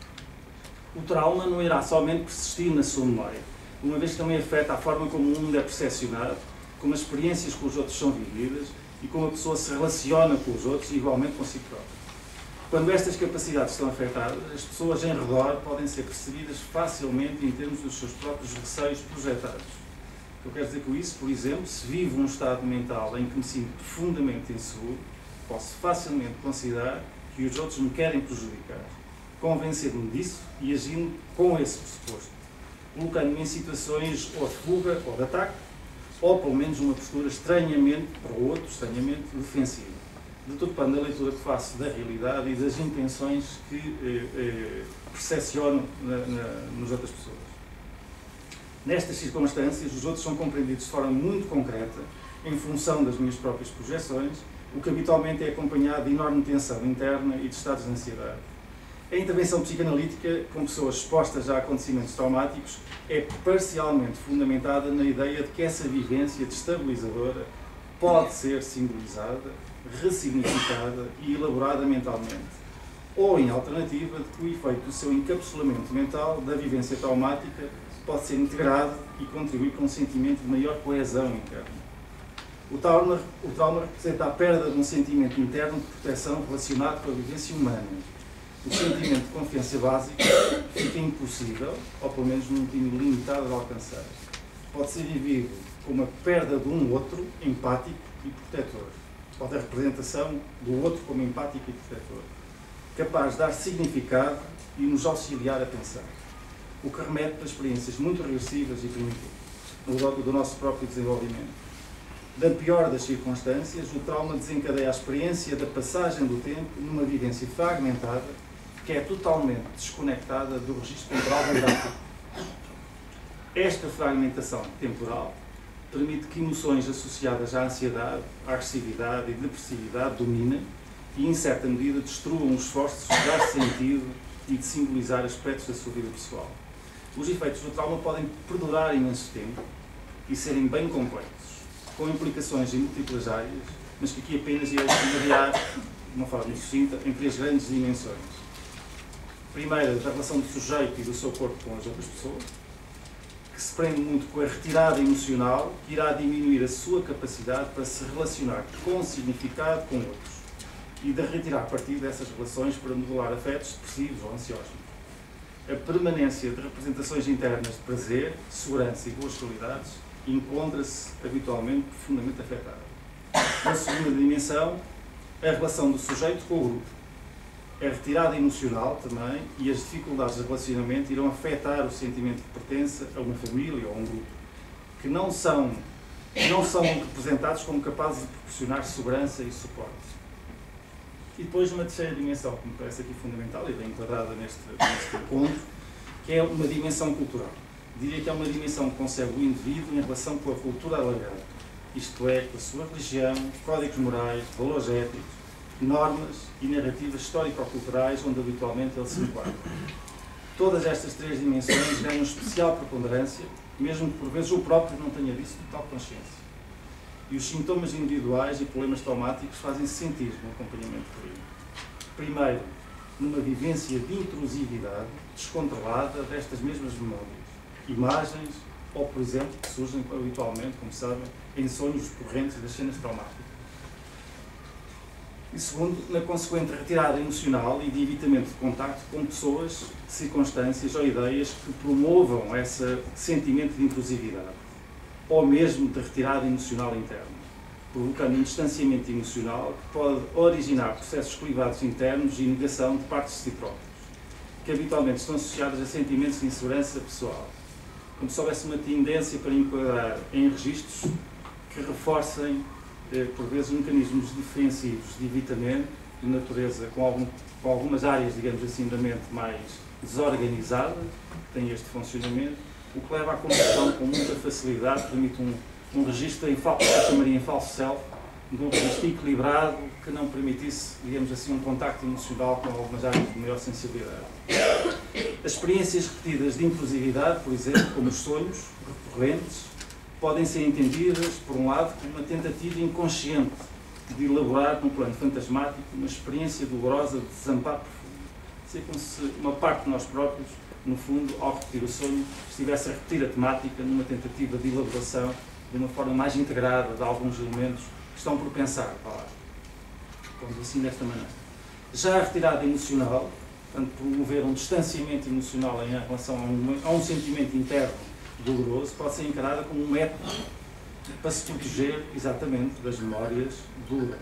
O trauma não irá somente persistir na sua memória, uma vez que também afeta a forma como o mundo é percepcionado, como as experiências com os outros são vividas e como a pessoa se relaciona com os outros e igualmente consigo própria. Quando estas capacidades estão afetadas, as pessoas em redor podem ser percebidas facilmente em termos dos seus próprios receios projetados. O que eu quero dizer com isso, por exemplo, se vivo um estado mental em que me sinto profundamente inseguro, posso facilmente considerar que os outros me querem prejudicar, convencer-me disso e agindo com esse pressuposto, colocando-me em situações ou de fuga ou de ataque, ou pelo menos uma postura estranhamente, para o outro, estranhamente defensiva, deturpando a leitura que faço da realidade e das intenções que eh, eh, percepciono na, na, nas outras pessoas. Nestas circunstâncias, os outros são compreendidos de forma muito concreta, em função das minhas próprias projeções, o que habitualmente é acompanhado de enorme tensão interna e de estados de ansiedade. A intervenção psicanalítica, com pessoas expostas a acontecimentos traumáticos, é parcialmente fundamentada na ideia de que essa vivência destabilizadora pode ser simbolizada, ressignificada e elaborada mentalmente, ou, em alternativa, de que o efeito do seu encapsulamento mental da vivência traumática pode ser integrado e contribuir para um sentimento de maior coesão interna. O trauma, o trauma representa a perda de um sentimento interno de proteção relacionado com a vivência humana. O sentimento de confiança básico fica impossível, ou pelo menos num time limitado de alcançar. Pode ser vivido como a perda de um outro empático e protetor, ou da representação do outro como empático e protetor, capaz de dar significado e nos auxiliar a pensar, o que remete para experiências muito regressivas e primitivas do nosso próprio desenvolvimento. Da pior das circunstâncias, o trauma desencadeia a experiência da passagem do tempo numa vivência fragmentada que é totalmente desconectada do registro temporal da idade. Esta fragmentação temporal permite que emoções associadas à ansiedade, à agressividade e depressividade dominem e, em certa medida, destruam os esforços de dar sentido e de simbolizar aspectos da sua vida pessoal. Os efeitos do trauma podem perdurar imenso tempo e serem bem complexos, com implicações em múltiplas áreas, mas que aqui apenas irei sumariar, de uma forma sucinta, em três grandes dimensões. Primeira, da relação do sujeito e do seu corpo com as outras pessoas, que se prende muito com a retirada emocional, que irá diminuir a sua capacidade para se relacionar com significado com outros e de retirar partido dessas relações para modular afetos depressivos ou ansiosos. A permanência de representações internas de prazer, segurança e boas qualidades encontra-se habitualmente profundamente afetada. A segunda dimensão é a relação do sujeito com o grupo. A retirada emocional também e as dificuldades de relacionamento irão afetar o sentimento de pertença a uma família ou a um grupo, que não são, não são representados como capazes de proporcionar segurança e suporte. E depois uma terceira dimensão, que me parece aqui fundamental e bem enquadrada neste, neste encontro, que é uma dimensão cultural. Diria que é uma dimensão que concebe o indivíduo em relação com a cultura alargada, isto é, com a sua religião, códigos morais, valores éticos, normas e narrativas histórico-culturais onde habitualmente ele se enquadra. Todas estas três dimensões ganham especial preponderância, mesmo que por vezes o próprio não tenha disso total consciência. E os sintomas individuais e problemas traumáticos fazem-se sentir no acompanhamento clínico. Primeiro, numa vivência de intrusividade descontrolada destas mesmas memórias, imagens ou, por exemplo, que surgem habitualmente, como sabem, em sonhos recorrentes das cenas traumáticas. E segundo, na consequente retirada emocional e de evitamento de contacto com pessoas, circunstâncias ou ideias que promovam esse sentimento de intrusividade, ou mesmo de retirada emocional interna, provocando um distanciamento emocional que pode originar processos privados internos e negação de partes de si próprios, que habitualmente estão associados a sentimentos de insegurança pessoal, como se houvesse uma tendência para enquadrar em registros que reforcem por vezes, mecanismos defensivos de evitamento, de natureza, com, algum, com algumas áreas, digamos assim, da mente mais desorganizadas, que têm este funcionamento, o que leva à conversão com muita facilidade, permite um, um registro em falso, que eu chamaria em falso self, de um registro equilibrado, que não permitisse, digamos assim, um contacto emocional com algumas áreas de maior sensibilidade. As experiências repetidas de intrusividade, por exemplo, como os sonhos recorrentes, podem ser entendidas, por um lado, como uma tentativa inconsciente de elaborar, num plano fantasmático, uma experiência dolorosa de desamparo profundo. Isso é como se uma parte de nós próprios, no fundo, ao repetir o sonho, estivesse a repetir a temática numa tentativa de elaboração de uma forma mais integrada de alguns elementos que estão por pensar, falar. Vamos assim, desta maneira. Já a retirada emocional, portanto, promover um distanciamento emocional em relação a um, a um sentimento interno doloroso, pode ser encarada como um método para se proteger, exatamente, das memórias dolorosas.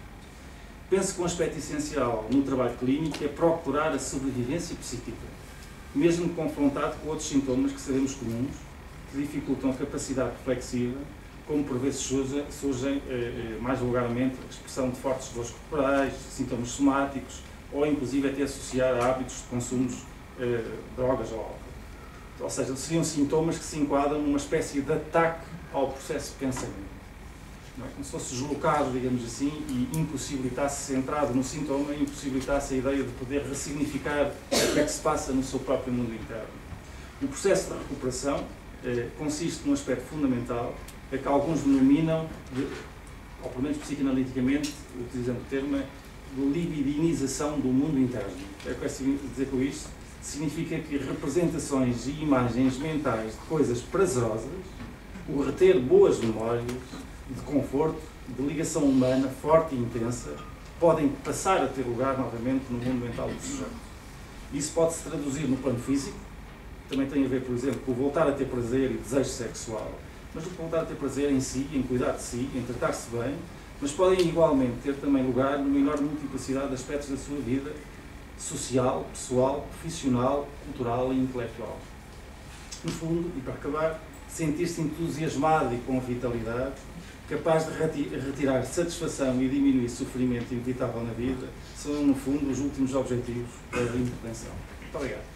Penso que um aspecto essencial no trabalho clínico é procurar a sobrevivência psíquica, mesmo confrontado com outros sintomas que sabemos comuns, que dificultam a capacidade reflexiva, como por vezes surgem, surgem eh, mais vulgarmente, a expressão de fortes dores corporais, sintomas somáticos, ou inclusive até associar a hábitos de consumos eh, de drogas ou álcool. Ou seja, seriam sintomas que se enquadram numa espécie de ataque ao processo de pensamento. Não é? Como se fosse deslocado, digamos assim, e impossibilitasse, centrado no sintoma, impossibilitasse a ideia de poder ressignificar o que é que se passa no seu próprio mundo interno. O processo de recuperação eh, consiste num aspecto fundamental, é que alguns denominam, de, ou pelo menos psicanaliticamente, utilizando o termo, de libidinização do mundo interno. É o que quero dizer com isto? Significa que representações e imagens mentais de coisas prazerosas, o reter boas memórias de conforto, de ligação humana forte e intensa, podem passar a ter lugar novamente no mundo mental do sujeito. Isso pode-se traduzir no plano físico, que também tem a ver, por exemplo, com voltar a ter prazer e desejo sexual, mas do que voltar a ter prazer em si, em cuidar de si, em tratar-se bem, mas podem igualmente ter também lugar numa enorme multiplicidade de aspectos da sua vida, social, pessoal, profissional, cultural e intelectual. No fundo, e para acabar, sentir-se entusiasmado e com vitalidade, capaz de retirar satisfação e diminuir sofrimento inevitável na vida, são, no fundo, os últimos objetivos da intervenção. Muito obrigado.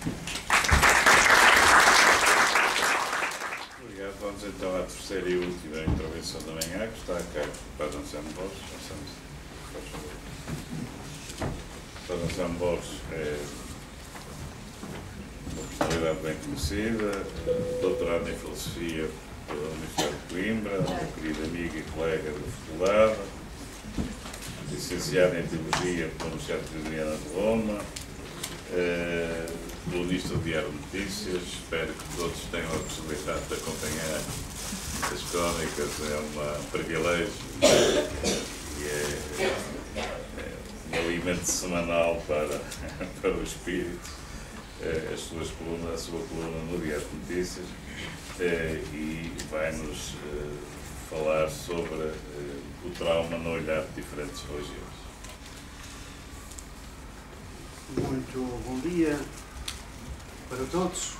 Obrigado. Vamos então à terceira e última intervenção da manhã, que está a cargo para Anselmo Borges. Por favor. Para Anselmo Borges é uma personalidade bem conhecida, doutorado em Filosofia pela Universidade de Coimbra, uma querida amiga e colega da faculdade, licenciada em Teologia pela Universidade Gregoriana de Roma, eh, colunista do Diário de Notícias. Espero que todos tenham a possibilidade de acompanhar as crónicas, é uma, um privilégio e é, é um alimento semanal para, para o espírito, é, as suas colunas, a sua coluna no Diário de Notícias, é, e vai-nos é, falar sobre eh, o trauma no olhar de diferentes religiões. Muito bom dia para todos.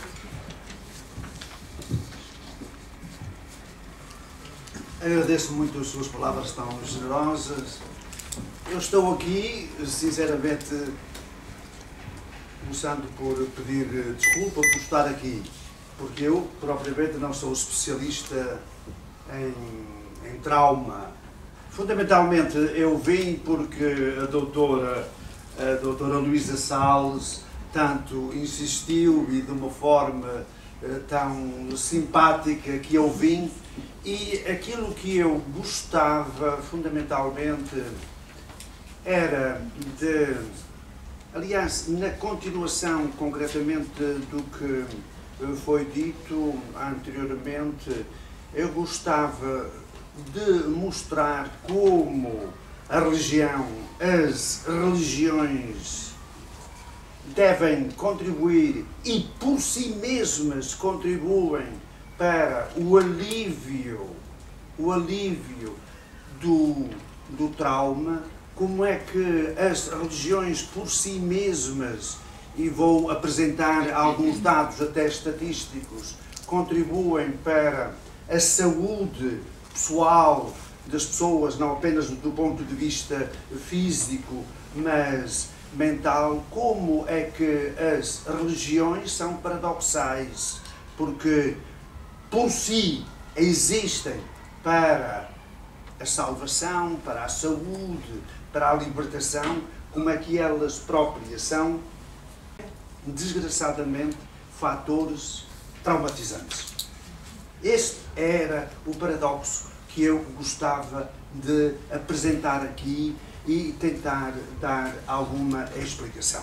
Agradeço muito as suas palavras tão generosas. Eu estou aqui, sinceramente, começando por pedir desculpa por estar aqui, porque eu, propriamente, não sou especialista em, em trauma. Fundamentalmente, eu vim porque a doutora, a doutora Luísa Salles tanto insistiu e de uma forma tão simpática que eu vim, e aquilo que eu gostava, fundamentalmente, era de, aliás, na continuação, concretamente, do que foi dito anteriormente, eu gostava de mostrar como a religião, as religiões devem contribuir e por si mesmas contribuem para o alívio, o alívio do, do trauma, como é que as religiões por si mesmas, e vou apresentar alguns dados até estatísticos, contribuem para a saúde pessoal das pessoas, não apenas do ponto de vista físico, mas mental. Como é que as religiões são paradoxais, porque por si existem para a salvação, para a saúde, para a libertação, como é que elas próprias são, desgraçadamente, fatores traumatizantes. Este era o paradoxo que eu gostava de apresentar aqui e tentar dar alguma explicação.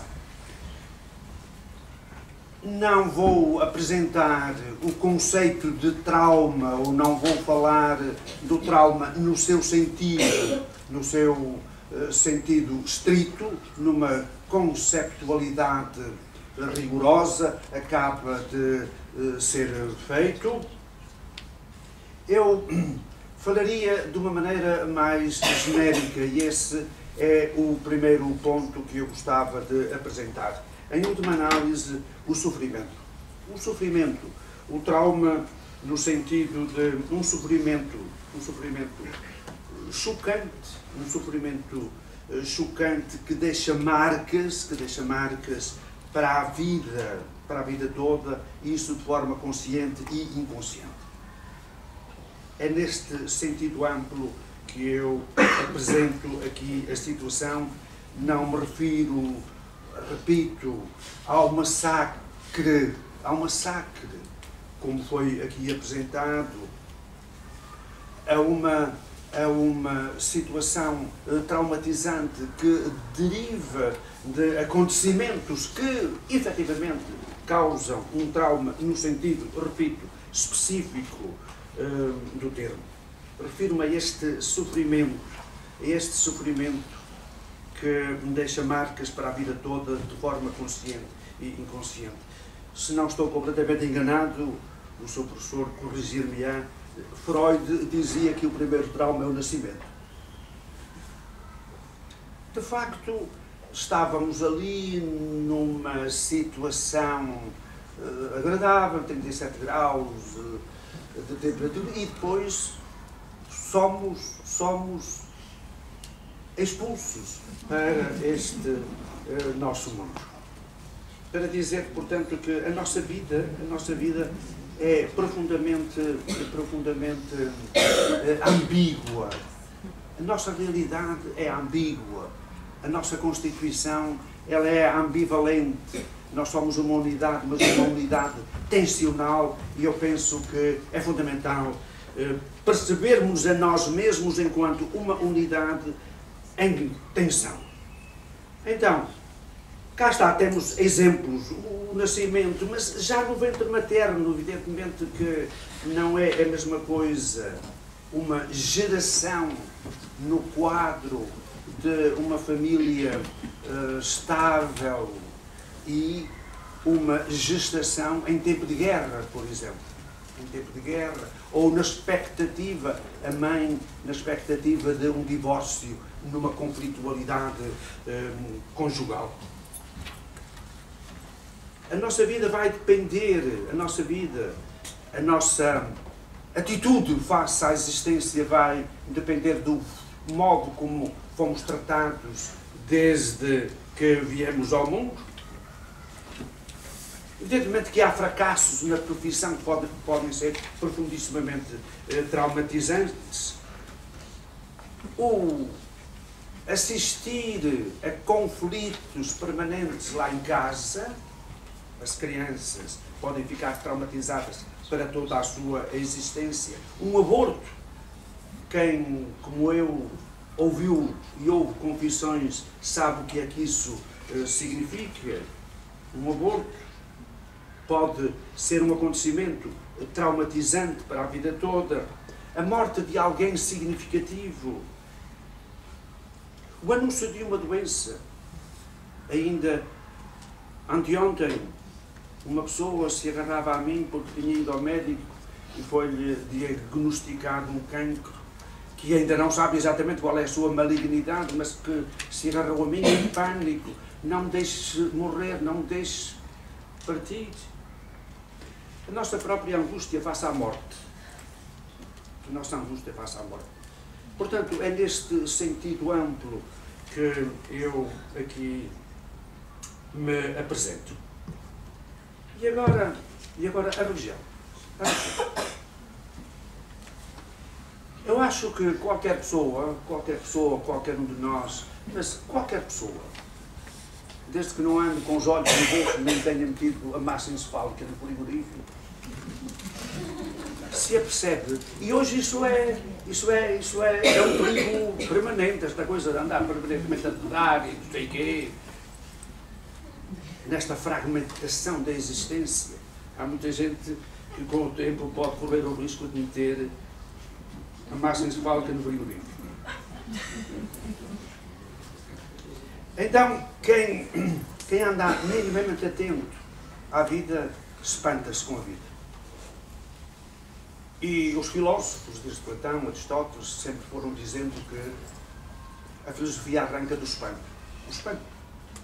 Não vou apresentar o conceito de trauma, ou não vou falar do trauma no seu sentido, no seu uh, sentido estrito, numa conceptualidade rigorosa, acaba de uh, ser feito. Eu falaria de uma maneira mais genérica, e esse é o primeiro ponto que eu gostava de apresentar. Em última análise, o sofrimento. O sofrimento, o trauma no sentido de um sofrimento, um sofrimento chocante, um sofrimento chocante que deixa marcas, que deixa marcas para a vida, para a vida toda, isso de forma consciente e inconsciente. É neste sentido amplo que eu apresento aqui a situação. Não me refiro, repito, ao massacre, ao massacre, como foi aqui apresentado, a uma, a uma situação traumatizante que deriva de acontecimentos que, efetivamente, causam um trauma no sentido, repito, específico uh, do termo. Refiro-me a este sofrimento, a este sofrimento que me deixa marcas para a vida toda, de forma consciente e inconsciente. Se não estou completamente enganado, o seu professor corrigir-me-á, Freud dizia que o primeiro trauma é o nascimento. De facto, estávamos ali numa situação uh, agradável, trinta e sete graus uh, de temperatura, e depois somos, somos expulsos para este uh, nosso mundo. Para dizer, portanto, que a nossa vida, a nossa vida é profundamente, profundamente uh, ambígua. A nossa realidade é ambígua. A nossa Constituição, ela é ambivalente. Nós somos uma unidade, mas uma unidade tensional, e eu penso que é fundamental eh, percebermos a nós mesmos enquanto uma unidade em tensão. Então, cá está, temos exemplos, o nascimento, mas já no ventre materno, evidentemente que não é a mesma coisa uma geração no quadro de uma família uh, estável e uma gestação em tempo de guerra, por exemplo. em tempo de guerra, ou na expectativa, a mãe na expectativa de um divórcio, numa conflitualidade hum, conjugal. A nossa vida vai depender, a nossa vida, a nossa atitude face à existência vai depender do modo como fomos tratados desde que viemos ao mundo. Evidentemente que há fracassos na profissão que podem, podem ser profundissimamente eh, traumatizantes. O assistir a conflitos permanentes lá em casa, as crianças podem ficar traumatizadas para toda a sua existência. Um aborto, quem, como eu, ouviu e ouve confissões, sabe o que é que isso eh, significa. Um aborto pode ser um acontecimento traumatizante para a vida toda. A morte de alguém significativo. O anúncio de uma doença. Ainda anteontem, uma pessoa se agarrava a mim porque tinha ido ao médico e foi-lhe diagnosticado um cancro, que ainda não sabe exatamente qual é a sua malignidade, mas que se agarrou a mim em pânico. Não me deixe morrer, não me deixe partir. A nossa própria angústia face à morte. A nossa angústia face à morte. Portanto, é neste sentido amplo que eu aqui me apresento. E agora, e agora a religião. A religião. Eu acho que qualquer pessoa, qualquer pessoa, qualquer um de nós, mas qualquer pessoa, desde que não ande com os olhos no bolso, nem tenha metido a massa encefálica no frigorífico, se apercebe. E hoje isso é, isso é, isso é, é um perigo permanente, esta coisa de andar permanentemente a mudar e não sei o quê. Nesta fragmentação da existência, há muita gente que com o tempo pode correr o risco de meter a massa encefálica no frigorífico. Então, quem, quem anda minimamente atento à vida, espanta-se com a vida. E os filósofos, desde Platão, Aristóteles, sempre foram dizendo que a filosofia arranca do espanto. O espanto.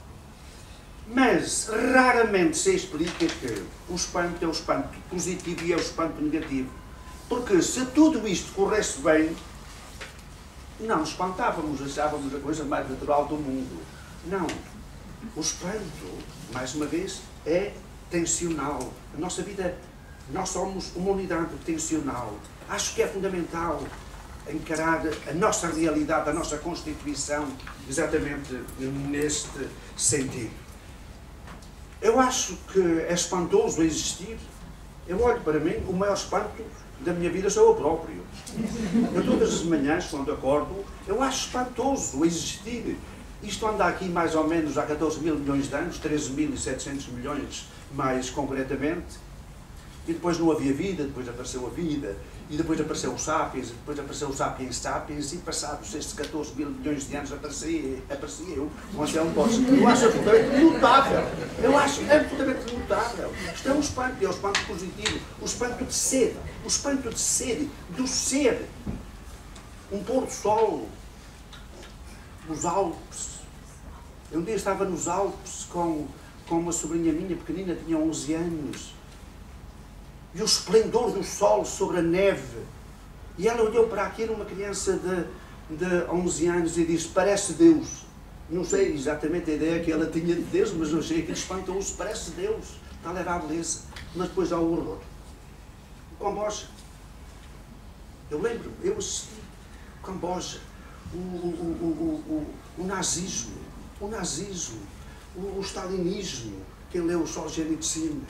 Mas raramente se explica que o espanto é o espanto positivo e é o espanto negativo. Porque se tudo isto corresse bem, não nos espantávamos, achávamos a coisa mais natural do mundo. Não. O espanto, mais uma vez, é tensional. A nossa vida, nós somos uma unidade tensional. Acho que é fundamental encarar a nossa realidade, a nossa constituição, exatamente neste sentido. Eu acho que é espantoso existir. Eu olho para mim, o maior espanto da minha vida sou eu próprio. Eu todas as manhãs, quando acordo, eu acho espantoso existir. Isto anda aqui mais ou menos há catorze mil milhões de anos, treze mil e setecentos milhões mais concretamente. E depois não havia vida, depois apareceu a vida, e depois apareceu o Sapiens, e depois apareceu o Sapiens Sapiens, e passados estes catorze mil milhões de anos apareci, apareci eu, o Anselmo Borges. Eu acho absolutamente notável. Eu acho absolutamente notável. Isto é um espanto, é um espanto positivo, o espanto de ser, o espanto de ser, do ser. Um pôr do sol nos Alpes. Eu um dia estava nos Alpes com, com uma sobrinha minha pequenina, tinha onze anos. E o esplendor do sol sobre a neve. E ela olhou para aquilo, uma criança de, de onze anos, e disse: parece Deus. Não sei exatamente a ideia que ela tinha de Deus, mas eu achei aquilo espantoso. Parece Deus. Tal era a beleza. Mas depois há o horror. O Camboja. Eu lembro, eu assisti o Camboja, o, o, o, o, o, o nazismo, o nazismo, o, o stalinismo, quem leu o Solzhenitsyn.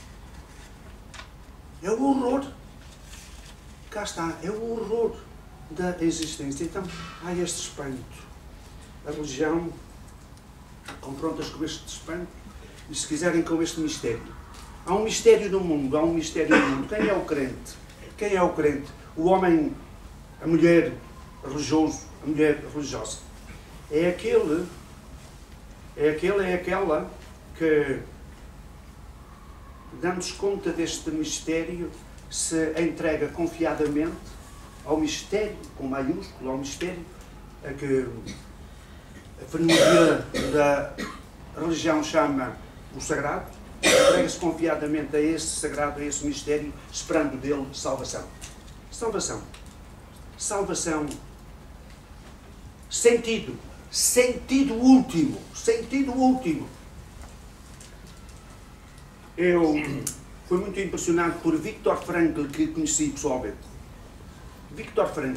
É o horror. Cá está, é o horror da existência. Então, há este espanto. A religião confronta-se com este espanto e, se quiserem, com este mistério. Há um mistério no mundo, há um mistério no mundo. Quem é o crente? Quem é o crente? O homem, a mulher religioso, a mulher religiosa. É aquele, é aquele, é aquela que, dando-se conta deste mistério, se entrega confiadamente ao mistério, com maiúsculo, ao mistério a que a fenomenologia da religião chama o sagrado, entrega-se confiadamente a esse sagrado, a esse mistério, esperando dele salvação. Salvação. Salvação. Sentido. Sentido último. Sentido último. Eu fui muito impressionado por Viktor Frankl, que conheci pessoalmente. Viktor Frankl,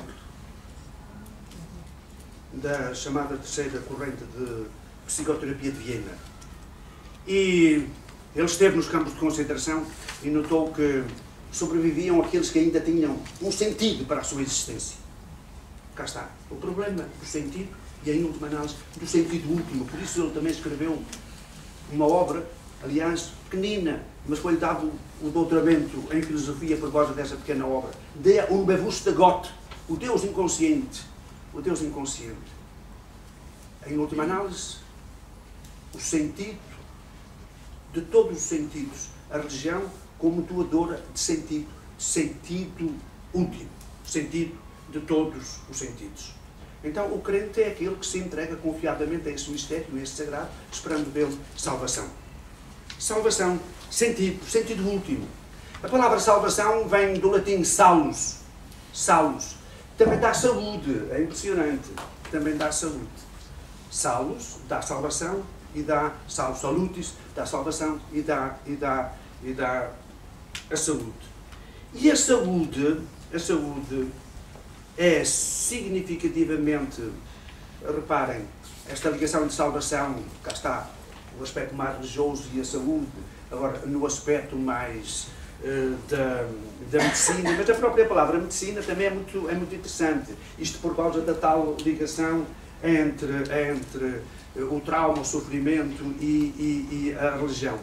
da chamada terceira corrente de psicoterapia de Viena. E ele esteve nos campos de concentração e notou que sobreviviam aqueles que ainda tinham um sentido para a sua existência. Cá está. O problema do sentido e, em última análise, do sentido último. Por isso ele também escreveu uma obra, aliás, pequenina, mas foi-lhe dado o doutoramento em filosofia por causa dessa pequena obra. Der Unbewusste Gott, o Deus inconsciente. O Deus inconsciente. Em última análise, o sentido de todos os sentidos. A religião como doadora de sentido. Sentido último. Sentido de todos os sentidos. Então, o crente é aquele que se entrega confiadamente a esse mistério, a esse sagrado, esperando dele salvação. Salvação, sentido, sentido último. A palavra salvação vem do latim salus. Salus. Também dá saúde. É impressionante. Também dá saúde. Salus dá salvação e dá salus salutis, dá salvação e dá, e dá, e dá a saúde. E a saúde, a saúde é significativamente, reparem, esta ligação de salvação, cá está, o aspecto mais religioso e a saúde, agora no aspecto mais uh, da, da medicina, mas a própria palavra medicina também é muito, é muito interessante, isto por causa da tal ligação entre, entre uh, o trauma, o sofrimento e, e, e a religião.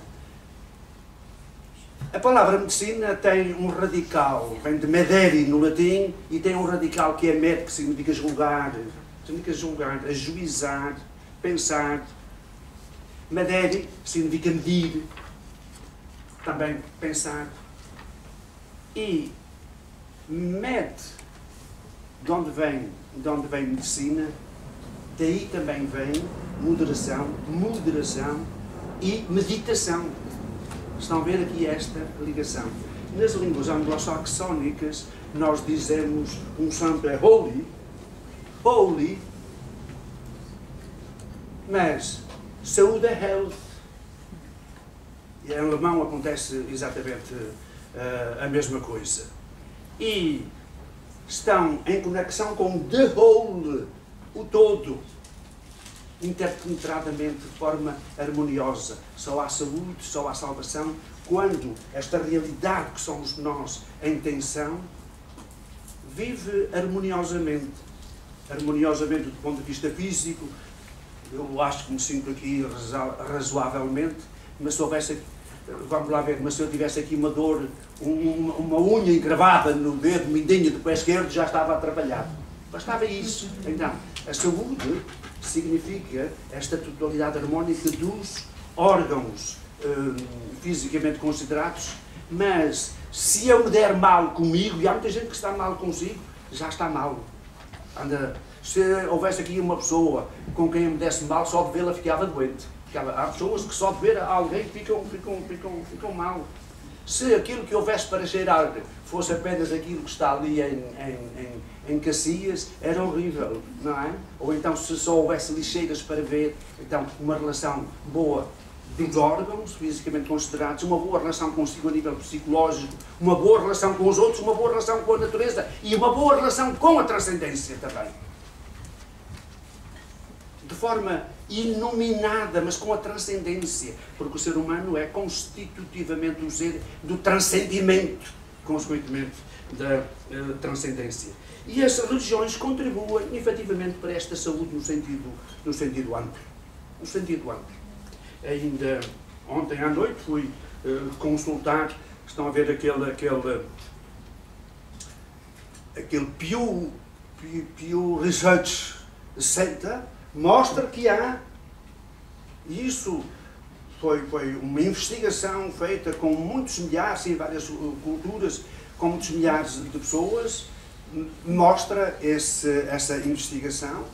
A palavra medicina tem um radical, vem de medere no latim, e tem um radical que é med, que significa julgar, significa julgar, ajuizar, pensar. Medere significa medir, também pensar. E med, de onde vem, de onde vem medicina, daí também vem moderação, moderação e meditação. Estão a ver aqui esta ligação. Nas línguas anglo-saxónicas, nós dizemos um santo é holy, holy, mas saúde é health. E em alemão acontece exatamente uh, a mesma coisa. E estão em conexão com the whole, o todo, interpenetradamente, de forma harmoniosa. Só há saúde, só há salvação, quando esta realidade que somos nós, a intenção, vive harmoniosamente. Harmoniosamente do ponto de vista físico, eu acho que me sinto aqui razoavelmente, mas se houvesse, vamos lá ver, mas se eu tivesse aqui uma dor, um, uma unha encravada no dedo mindinho do pé esquerdo, já estava atrapalhado. Bastava isso. Então, a saúde significa esta totalidade harmónica dos órgãos hum, fisicamente considerados, mas se eu me der mal comigo, e há muita gente que está mal consigo, já está mal. Anda, se houvesse aqui uma pessoa com quem eu me desse mal, só de vê-la ficava doente. Ficava, há pessoas que só de ver alguém ficam, ficam, ficam, ficam mal. Se aquilo que houvesse para cheirar fosse apenas aquilo que está ali em, em, em, em Cacias, era horrível, não é? Ou então se só houvesse lixeiras para ver, então uma relação boa dos órgãos, fisicamente considerados, uma boa relação consigo a nível psicológico, uma boa relação com os outros, uma boa relação com a natureza e uma boa relação com a transcendência também. De forma iluminada, mas com a transcendência, porque o ser humano é constitutivamente o ser do transcendimento, consequentemente da uh, transcendência. E as religiões contribuem, efetivamente, para esta saúde no sentido, no sentido amplo. No sentido amplo. Ainda ontem à noite fui uh, consultar, estão a ver aquele, aquele, aquele Pew, Pew, Pew Research Center, mostra que há, e isso foi, foi uma investigação feita com muitos milhares em várias culturas, com muitos milhares de pessoas, mostra esse, essa investigação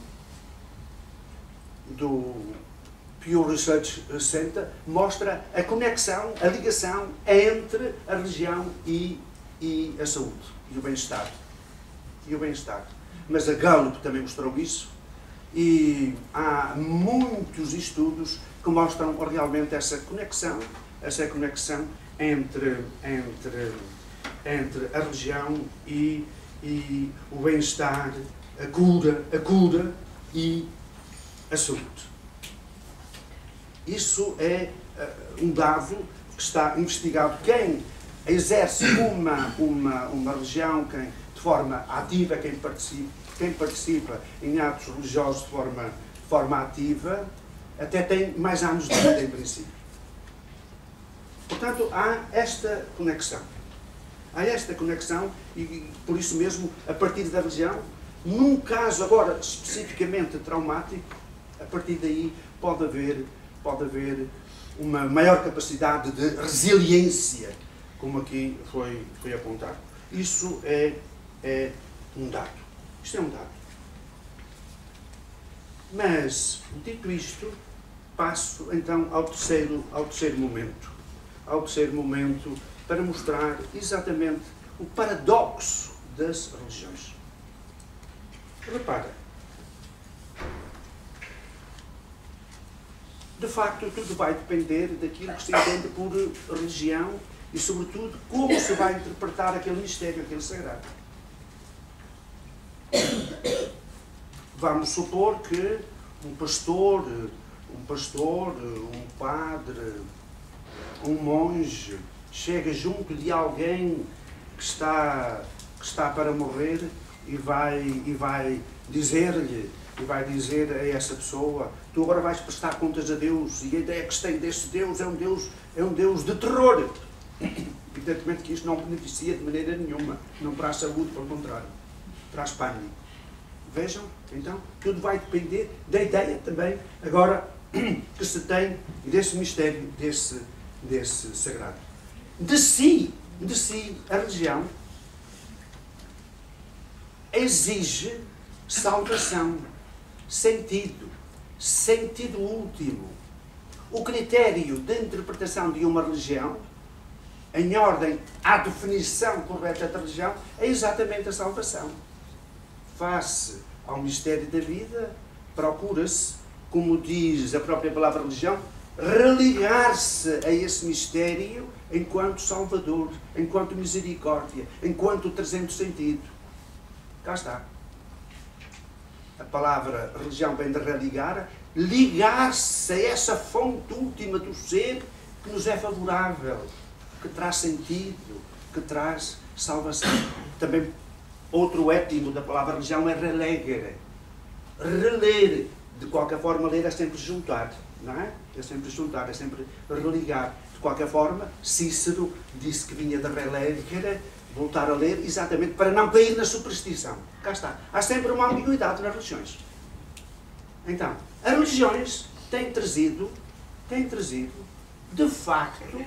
do Pew Research Center, mostra a conexão, a ligação entre a religião e, e a saúde, e o bem-estar. E o bem-estar. Mas a Gallup também mostrou isso, e há muitos estudos que mostram realmente essa conexão, essa conexão entre, entre, entre a religião e, e o bem-estar, a cura, a cura e a saúde. Isso é uh, um dado que está investigado. Quem exerce uma, uma, uma religião, quem, de forma ativa, quem participa, quem participa em atos religiosos de forma, de forma ativa, até tem mais anos de vida em princípio. Portanto, há esta conexão. Há esta conexão e, por isso mesmo, a partir da religião, num caso agora especificamente traumático, a partir daí pode haver, pode haver uma maior capacidade de resiliência, como aqui foi, foi apontado. Isso é, é um dado. Isto é um dado. Mas, dito isto, passo então ao terceiro, ao terceiro momento. Ao terceiro momento para mostrar exatamente o paradoxo das religiões. Repara, de facto, tudo vai depender daquilo que se entende por religião e, sobretudo, como se vai interpretar aquele mistério, aquele sagrado. Vamos supor que um pastor, um pastor, um padre, um monge chega junto de alguém que está, que está para morrer e vai, e vai dizer-lhe, e vai dizer a essa pessoa: tu agora vais prestar contas a Deus, e a ideia que se tem desse Deus é um Deus, é um Deus de terror. Evidentemente que isto não beneficia de maneira nenhuma, não traz saúde, pelo contrário, traz pânico. Vejam, então, tudo vai depender da ideia também, agora, que se tem desse mistério, desse, desse sagrado. De si, de si, a religião exige salvação, sentido, sentido último. O critério de interpretação de uma religião, em ordem à definição correta da religião, é exatamente a salvação. Face ao mistério da vida, procura-se, como diz a própria palavra religião, religar-se a esse mistério enquanto Salvador, enquanto misericórdia, enquanto trazendo sentido. Cá está. A palavra religião vem de religar, ligar-se a essa fonte última do ser que nos é favorável, que traz sentido, que traz salvação. Também outro étimo da palavra religião é relegere. Reler, de qualquer forma, ler é sempre juntar, não é? É sempre juntar, é sempre religar. De qualquer forma, Cícero disse que vinha de relegere, voltar a ler, exatamente para não cair na superstição. Cá está. Há sempre uma ambiguidade nas religiões. Então, as religiões têm trazido, têm trazido, de facto,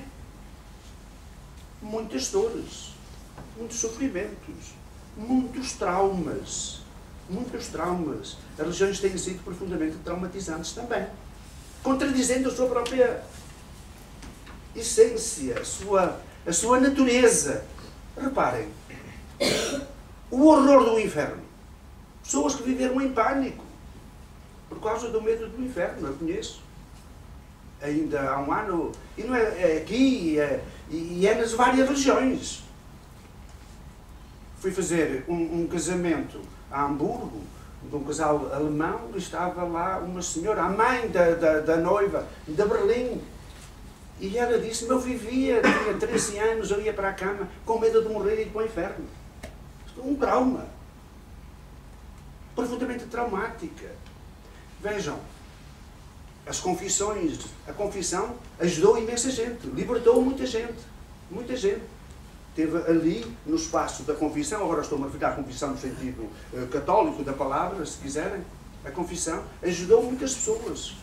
muitas dores, muitos sofrimentos, muitos traumas, muitos traumas. As religiões têm sido profundamente traumatizantes também, contradizendo a sua própria essência, a sua, a sua natureza. Reparem, o horror do inferno. Pessoas que viveram em pânico por causa do medo do inferno, eu conheço. Ainda há um ano, e não é, é aqui, é, e é nas várias regiões. Fui fazer um, um casamento a Hamburgo, de um casal alemão, e estava lá uma senhora, a mãe da, da, da noiva, de Berlim. E ela disse: eu vivia, tinha treze anos, eu ia para a cama com medo de morrer e ir para o inferno. Um trauma. Profundamente traumática. Vejam, as confissões, a confissão ajudou imensa gente, libertou muita gente, muita gente. Teve ali, no espaço da confissão, agora estou-me a referir à confissão no sentido uh, católico da palavra, se quiserem, a confissão ajudou muitas pessoas.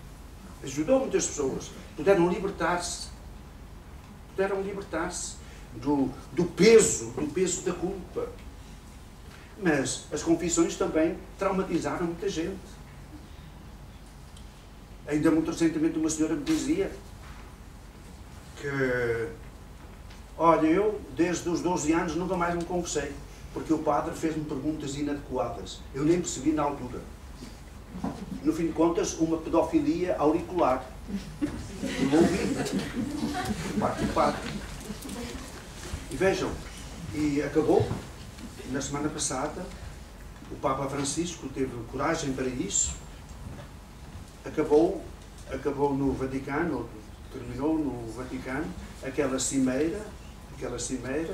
Ajudou muitas pessoas. Puderam libertar-se. Puderam libertar-se. do, do peso, do peso da culpa. Mas as confissões também traumatizaram muita gente. Ainda muito recentemente uma senhora me dizia que, olha, eu desde os doze anos nunca mais me confessei, porque o padre fez-me perguntas inadequadas. Eu nem percebi na altura. No fim de contas, uma pedofilia auricular. Eu ouvi por parte do padre. E vejam, e acabou, na semana passada, o Papa Francisco teve coragem para isso, acabou, acabou no Vaticano, terminou no Vaticano, aquela cimeira, aquela cimeira,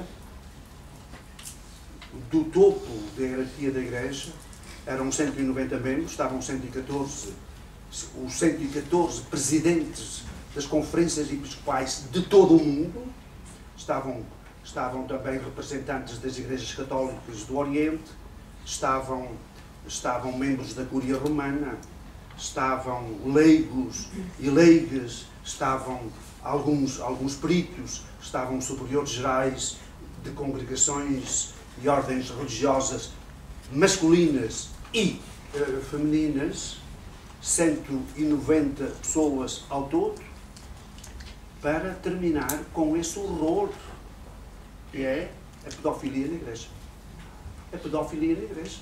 do topo da hierarquia da Igreja, eram cento e noventa membros, estavam cento e catorze, os cento e catorze presidentes das conferências episcopais de todo o mundo, estavam, estavam também representantes das igrejas católicas do Oriente, estavam, estavam membros da Cúria Romana, estavam leigos e leigas, estavam alguns, alguns peritos, estavam superiores gerais de congregações e ordens religiosas masculinas e uh, femininas, cento e noventa pessoas ao todo, para terminar com esse horror que é a pedofilia na Igreja. A pedofilia na Igreja.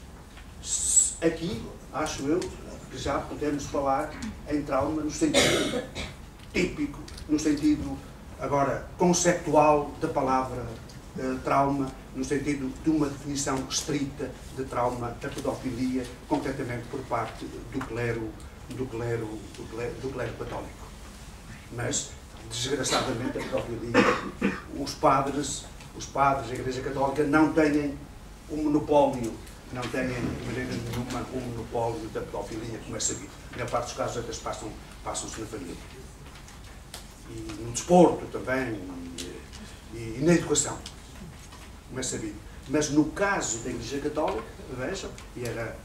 Aqui, acho eu, que já podemos falar em trauma no sentido típico, no sentido, agora, conceptual da palavra uh, trauma, no sentido de uma definição estrita de trauma, a pedofilia, concretamente por parte do clero, do clero, do clero, do clero católico. Mas, desgraçadamente, a pedofilia, os padres, os padres da Igreja Católica não têm um monopólio, não têm de maneira nenhuma um monopólio da pedofilia, como é sabido. Na maior parte dos casos, até passam, passam-se na família. E no desporto também, e, e na educação, como é sabido. Mas no caso da Igreja Católica, vejam, e era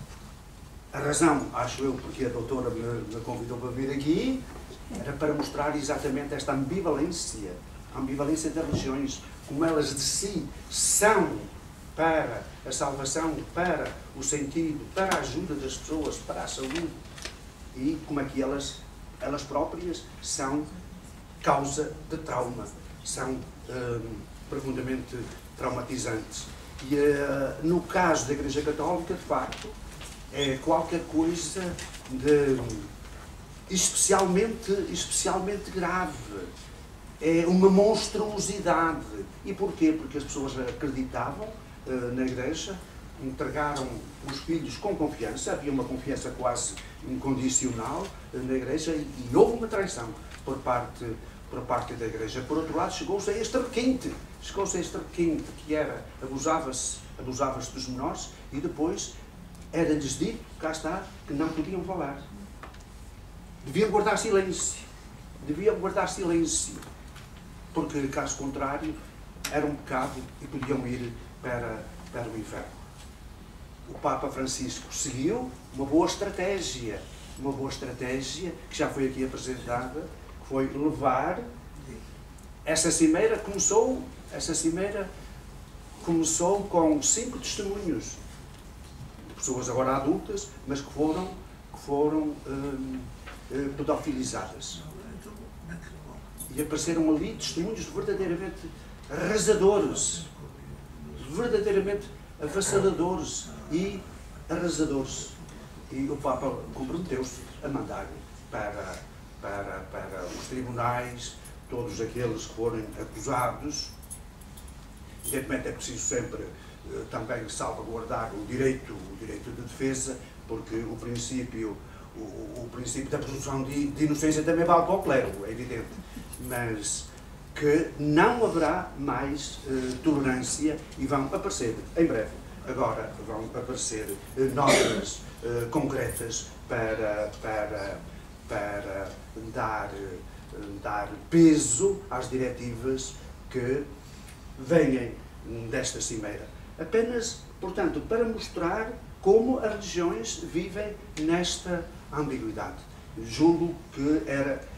a razão, acho eu, porque a doutora me, me convidou para vir aqui, era para mostrar exatamente esta ambivalência, a ambivalência das religiões, como elas de si são para a salvação, para o sentido, para a ajuda das pessoas, para a saúde, e como é que elas, elas próprias são causa de trauma, são hum, profundamente traumatizantes. E uh, no caso da Igreja Católica, de facto, é qualquer coisa de especialmente, especialmente grave. É uma monstruosidade. E porquê? Porque as pessoas acreditavam uh, na Igreja, entregaram os filhos com confiança, havia uma confiança quase incondicional uh, na Igreja, e, e houve uma traição por parte, por parte da Igreja. Por outro lado, chegou-se a este requinte, chegou-se a este requinte que era, abusava-se abusava-se dos menores, e depois era-lhes dito, cá está, que não podiam falar. Deviam guardar silêncio. Deviam guardar silêncio. Porque, caso contrário, era um pecado e podiam ir para, para o inferno. O Papa Francisco seguiu uma boa estratégia, uma boa estratégia que já foi aqui apresentada, que foi levar essa cimeira, começou, essa cimeira começou com cinco testemunhos, de pessoas agora adultas, mas que foram, que foram hum, hum, pedofilizadas. E apareceram ali testemunhos verdadeiramente arrasadores, verdadeiramente avassaladores e arrasadores. E o Papa comprometeu-se a mandar para, para, para os tribunais todos aqueles que forem acusados. Evidentemente é preciso sempre também salvaguardar o direito, o direito de defesa, porque o princípio, o, o princípio da presunção de, de inocência também vale para o clero, é evidente. Mas que não haverá mais uh, tolerância e vão aparecer, em breve, agora vão aparecer uh, normas uh, concretas para, para, para dar, uh, dar peso às diretivas que venham desta cimeira. Apenas, portanto, para mostrar como as religiões vivem nesta ambiguidade. Julgo que era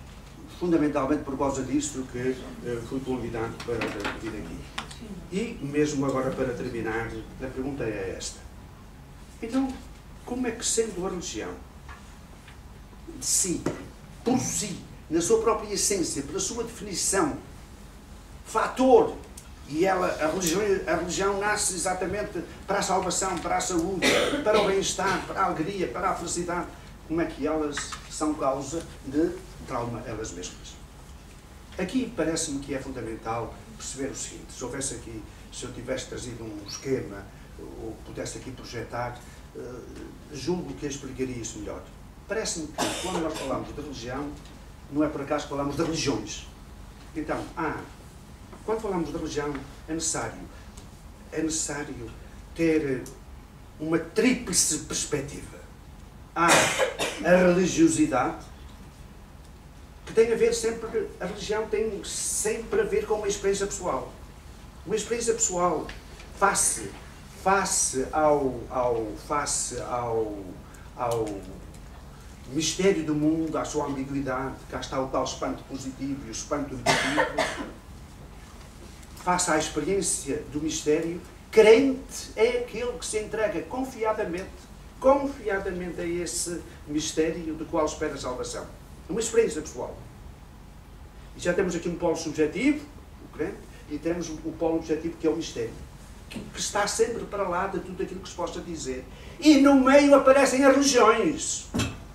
fundamentalmente por causa disso que uh, fui convidado para vir aqui. E mesmo agora para terminar, a pergunta é esta. Então, como é que sendo a religião, de si, por si, na sua própria essência, pela sua definição, fator, e ela, a religião, a religião nasce exatamente para a salvação, para a saúde, para o bem-estar, para a alegria, para a felicidade, como é que elas são causa de trauma elas mesmas? Aqui parece-me que é fundamental perceber o seguinte, se houvesse aqui, se eu tivesse trazido um esquema, ou pudesse aqui projetar, uh, julgo que explicaria isso melhor. Parece-me que quando nós falamos de religião, não é por acaso que falamos de religiões. Então, ah, quando falamos de religião, é necessário, é necessário ter uma tríplice perspectiva. Há a religiosidade, que tem a ver sempre, a religião tem sempre a ver com uma experiência pessoal. Uma experiência pessoal, face, face ao, ao, face ao, ao mistério do mundo, à sua ambiguidade, cá está o tal espanto positivo e o espanto negativo. Face à experiência do mistério, crente é aquele que se entrega confiadamente, confiadamente a esse mistério do qual espera a salvação. Uma experiência pessoal. E já temos aqui um polo subjetivo, o crente, e temos o polo objetivo que é o mistério, que está sempre para lá de tudo aquilo que se possa dizer. E no meio aparecem as religiões.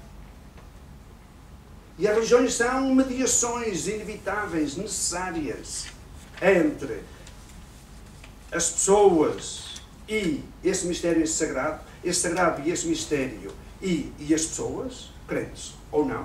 E as religiões são mediações inevitáveis, necessárias, entre as pessoas e esse mistério, esse sagrado, esse sagrado e esse mistério e, e as pessoas, crentes ou não.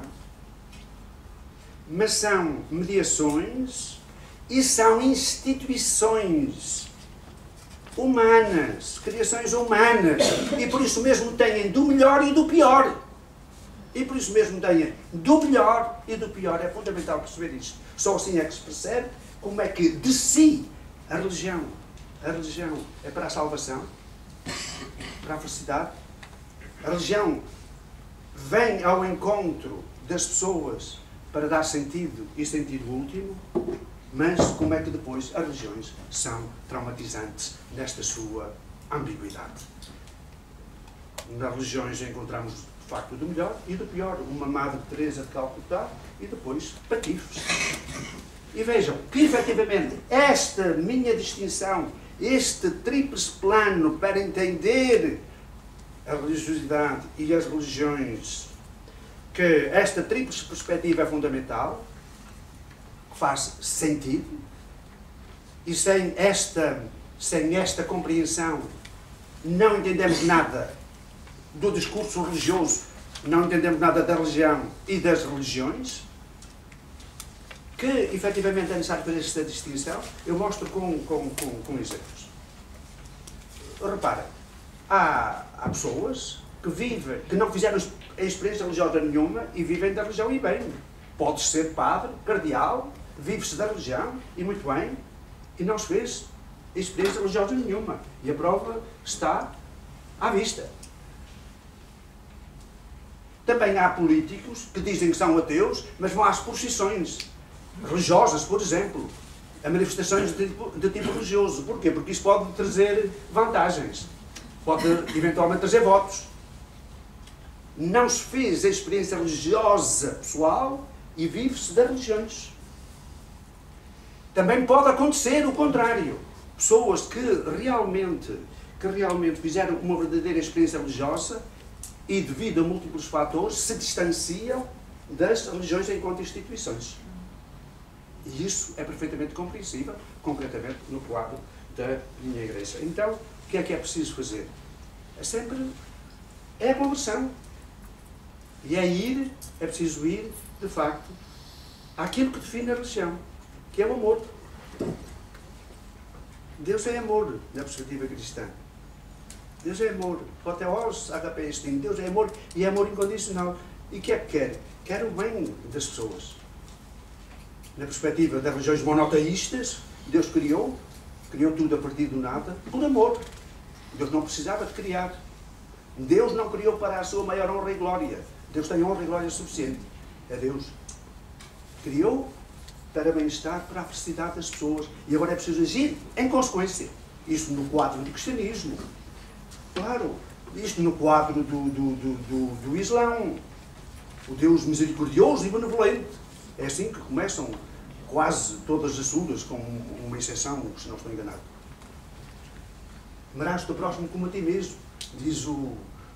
Mas são mediações e são instituições humanas, criações humanas, e por isso mesmo têm do melhor e do pior. E por isso mesmo têm do melhor e do pior. É fundamental perceber isto. Só assim é que se percebe como é que de si a religião, a religião é para a salvação, para a felicidade. A religião vem ao encontro das pessoas para dar sentido e sentido último, mas como é que depois as religiões são traumatizantes nesta sua ambiguidade. Nas religiões encontramos de facto do melhor e do pior, uma Madre Teresa de Calcutá e depois patifes. E vejam que efetivamente esta minha distinção, este tríplice plano para entender a religiosidade e as religiões, que esta tríplice perspectiva é fundamental, que faz sentido, e sem esta, sem esta compreensão não entendemos nada do discurso religioso, não entendemos nada da religião e das religiões, que efetivamente é necessário fazer esta distinção. Eu mostro com, com, com, com exemplos. Reparem, há, há pessoas que vivem, que não fizeram experiência religiosa nenhuma e vivem da religião e bem. Pode ser padre, cardeal, vive-se da religião e muito bem, e não se fez experiência religiosa nenhuma. E a prova está à vista. Também há políticos que dizem que são ateus, mas vão às procissões religiosas, por exemplo, a manifestações de tipo, de tipo religioso. Porquê? Porque isso pode trazer vantagens, pode eventualmente trazer votos. Não se fez a experiência religiosa pessoal e vive-se das religiões. Também pode acontecer o contrário. Pessoas que realmente, que realmente fizeram uma verdadeira experiência religiosa e, devido a múltiplos fatores, se distanciam das religiões enquanto instituições. E isso é perfeitamente compreensível, concretamente no quadro da minha igreja. Então, o que é que é preciso fazer? É sempre é a conversão. E é ir, é preciso ir, de facto, àquilo que define a religião, que é o amor. Deus é amor, na perspectiva cristã. Deus é amor. Poteos, agape estin. Deus é amor e é amor incondicional. E o que é que quer? Quer o bem das pessoas. Na perspectiva das religiões monoteístas, Deus criou, criou tudo a partir do nada, por amor. Deus não precisava de criar. Deus não criou para a sua maior honra e glória. Deus tem honra e glória suficiente. É Deus. criou para bem-estar, para a felicidade das pessoas. E agora é preciso agir em consequência. Isto no quadro do cristianismo. Claro, isto no quadro do, do, do, do, do Islão. O Deus misericordioso e benevolente. É assim que começam quase todas as suras, com uma exceção, se não estou enganado. Amarás o teu próximo como a ti mesmo. Diz o,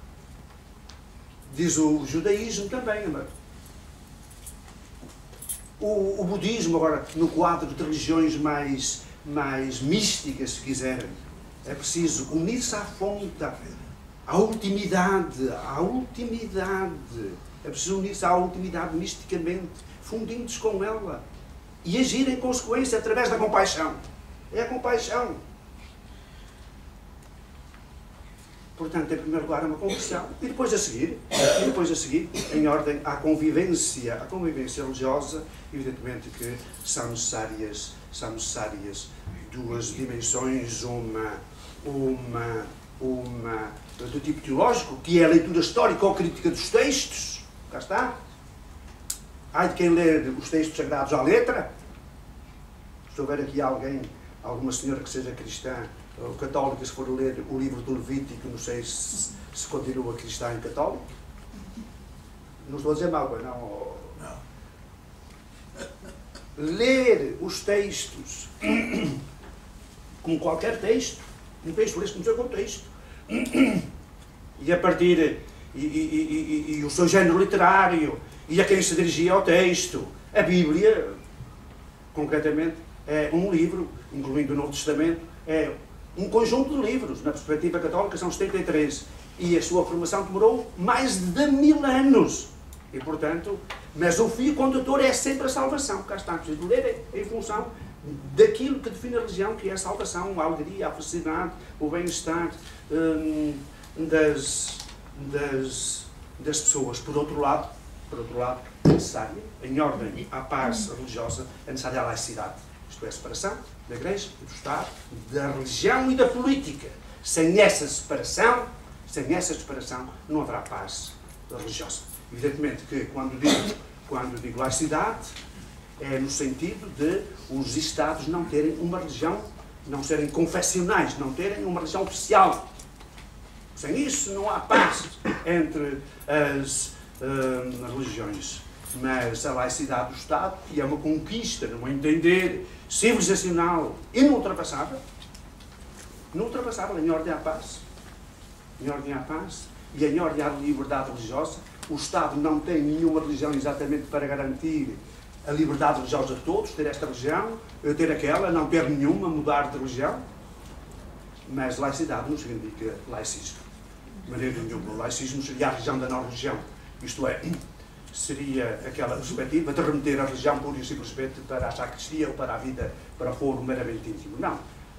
diz o judaísmo também, amado. O, o budismo, agora, no quadro de religiões mais, mais místicas, se quiserem, é preciso unir-se à fonte, à ultimidade, à ultimidade. É preciso unir-se à ultimidade misticamente, fundindo-se com ela. E agir em consequência, através da compaixão. É a compaixão. Portanto, em primeiro lugar, é uma conversão. E depois a seguir, e depois a seguir, em ordem à convivência, à convivência religiosa, evidentemente que são necessárias, são necessárias duas dimensões, uma, uma, uma do tipo teológico, que é a leitura histórica ou crítica dos textos. Cá está. Ai de quem lê os textos sagrados à letra. Se houver aqui alguém, alguma senhora que seja cristã, ou católica, se for ler o livro do Levítico, não sei se, se continua cristã e católico. Não estou a dizer mal, não. não. Ler os textos como qualquer texto, um texto lê-se como seu contexto. E a partir, e, e, e, e, e o seu género literário, e a quem se dirigia ao texto. A Bíblia, concretamente, é um livro, incluindo o Novo Testamento, é um conjunto de livros. Na perspectiva católica são setenta e três. E a sua formação demorou mais de mil anos. E, portanto, mas o fio condutor é sempre a salvação. Cá está, preciso ler em função daquilo que define a religião, que é a salvação, a alegria, a felicidade, o bem-estar hum, das, das, das pessoas. Por outro lado, por outro lado, é necessária, em ordem à paz religiosa, é necessária a laicidade. Isto é, a separação da Igreja e do Estado, da religião e da política. Sem essa separação, sem essa separação, não haverá paz religiosa. Evidentemente que, quando digo, quando digo laicidade, é no sentido de os Estados não terem uma religião, não serem confessionais, não terem uma religião oficial. Sem isso, não há paz entre as uh, religiões. Mas a laicidade do Estado, que é uma conquista, no meu entender, civilizacional inultrapassável, inultrapassável em ordem à paz, em ordem à paz e em ordem à liberdade religiosa. O Estado não tem nenhuma religião exatamente para garantir a liberdade religiosa de todos, ter esta religião, ter aquela, não ter nenhuma, mudar de religião. Mas laicidade não significa laicismo. De maneira nenhuma. O laicismo seria a religião da não religião. Isto é, seria aquela perspectiva de remeter a religião pura e simplesmente para a sacristia ou para a vida, para o foro meramente íntimo. Não.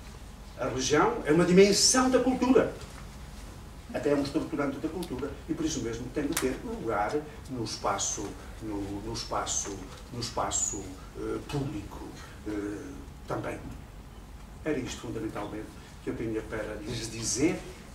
A religião é uma dimensão da cultura. Até é um estruturante da cultura e por isso mesmo tem de ter lugar no espaço, no, no espaço, no espaço uh, público uh, também. Era isto fundamentalmente que eu tinha para lhes dizer.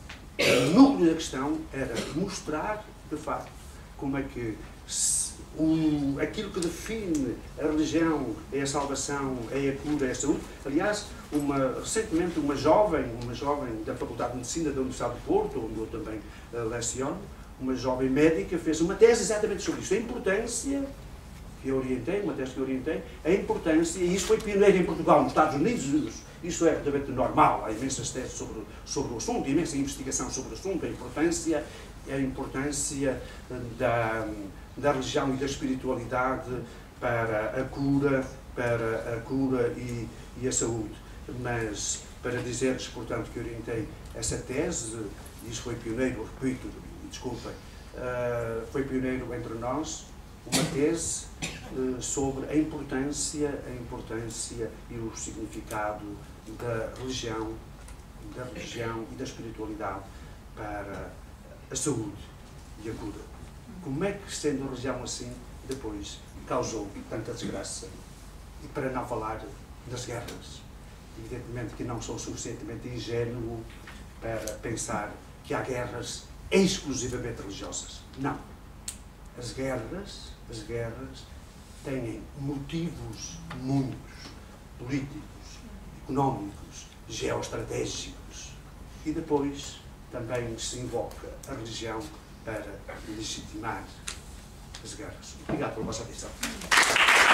O núcleo da questão era mostrar, de facto, como é que se, um, aquilo que define a religião é a salvação, é a cura, é a saúde. Aliás, uma, recentemente uma jovem, uma jovem da Faculdade de Medicina da Universidade de Porto, onde eu também uh, leciono, uma jovem médica, fez uma tese exatamente sobre isso. A importância, que eu orientei, uma tese que eu orientei, a importância, e isso foi pioneiro em Portugal, nos Estados Unidos, isso é absolutamente normal, há imensas teses sobre, sobre o assunto, imensa investigação sobre o assunto, a importância, a importância da, da religião e da espiritualidade para a cura, para a cura e, e a saúde. Mas, para dizer-lhes, portanto, que orientei essa tese, isso foi pioneiro, repito, desculpem, uh, foi pioneiro entre nós, uma tese uh, sobre a importância, a importância e o significado da religião, da religião e da espiritualidade para a saúde e a cura. Como é que, sendo a religião assim, depois causou tanta desgraça? E para não falar das guerras. Evidentemente que não sou suficientemente ingênuo para pensar que há guerras exclusivamente religiosas. Não. As guerras, as guerras têm motivos muitos, políticos, económicos, geoestratégicos, e depois também se invoca a religião para legitimar as guerras. Obrigado pela vossa atenção.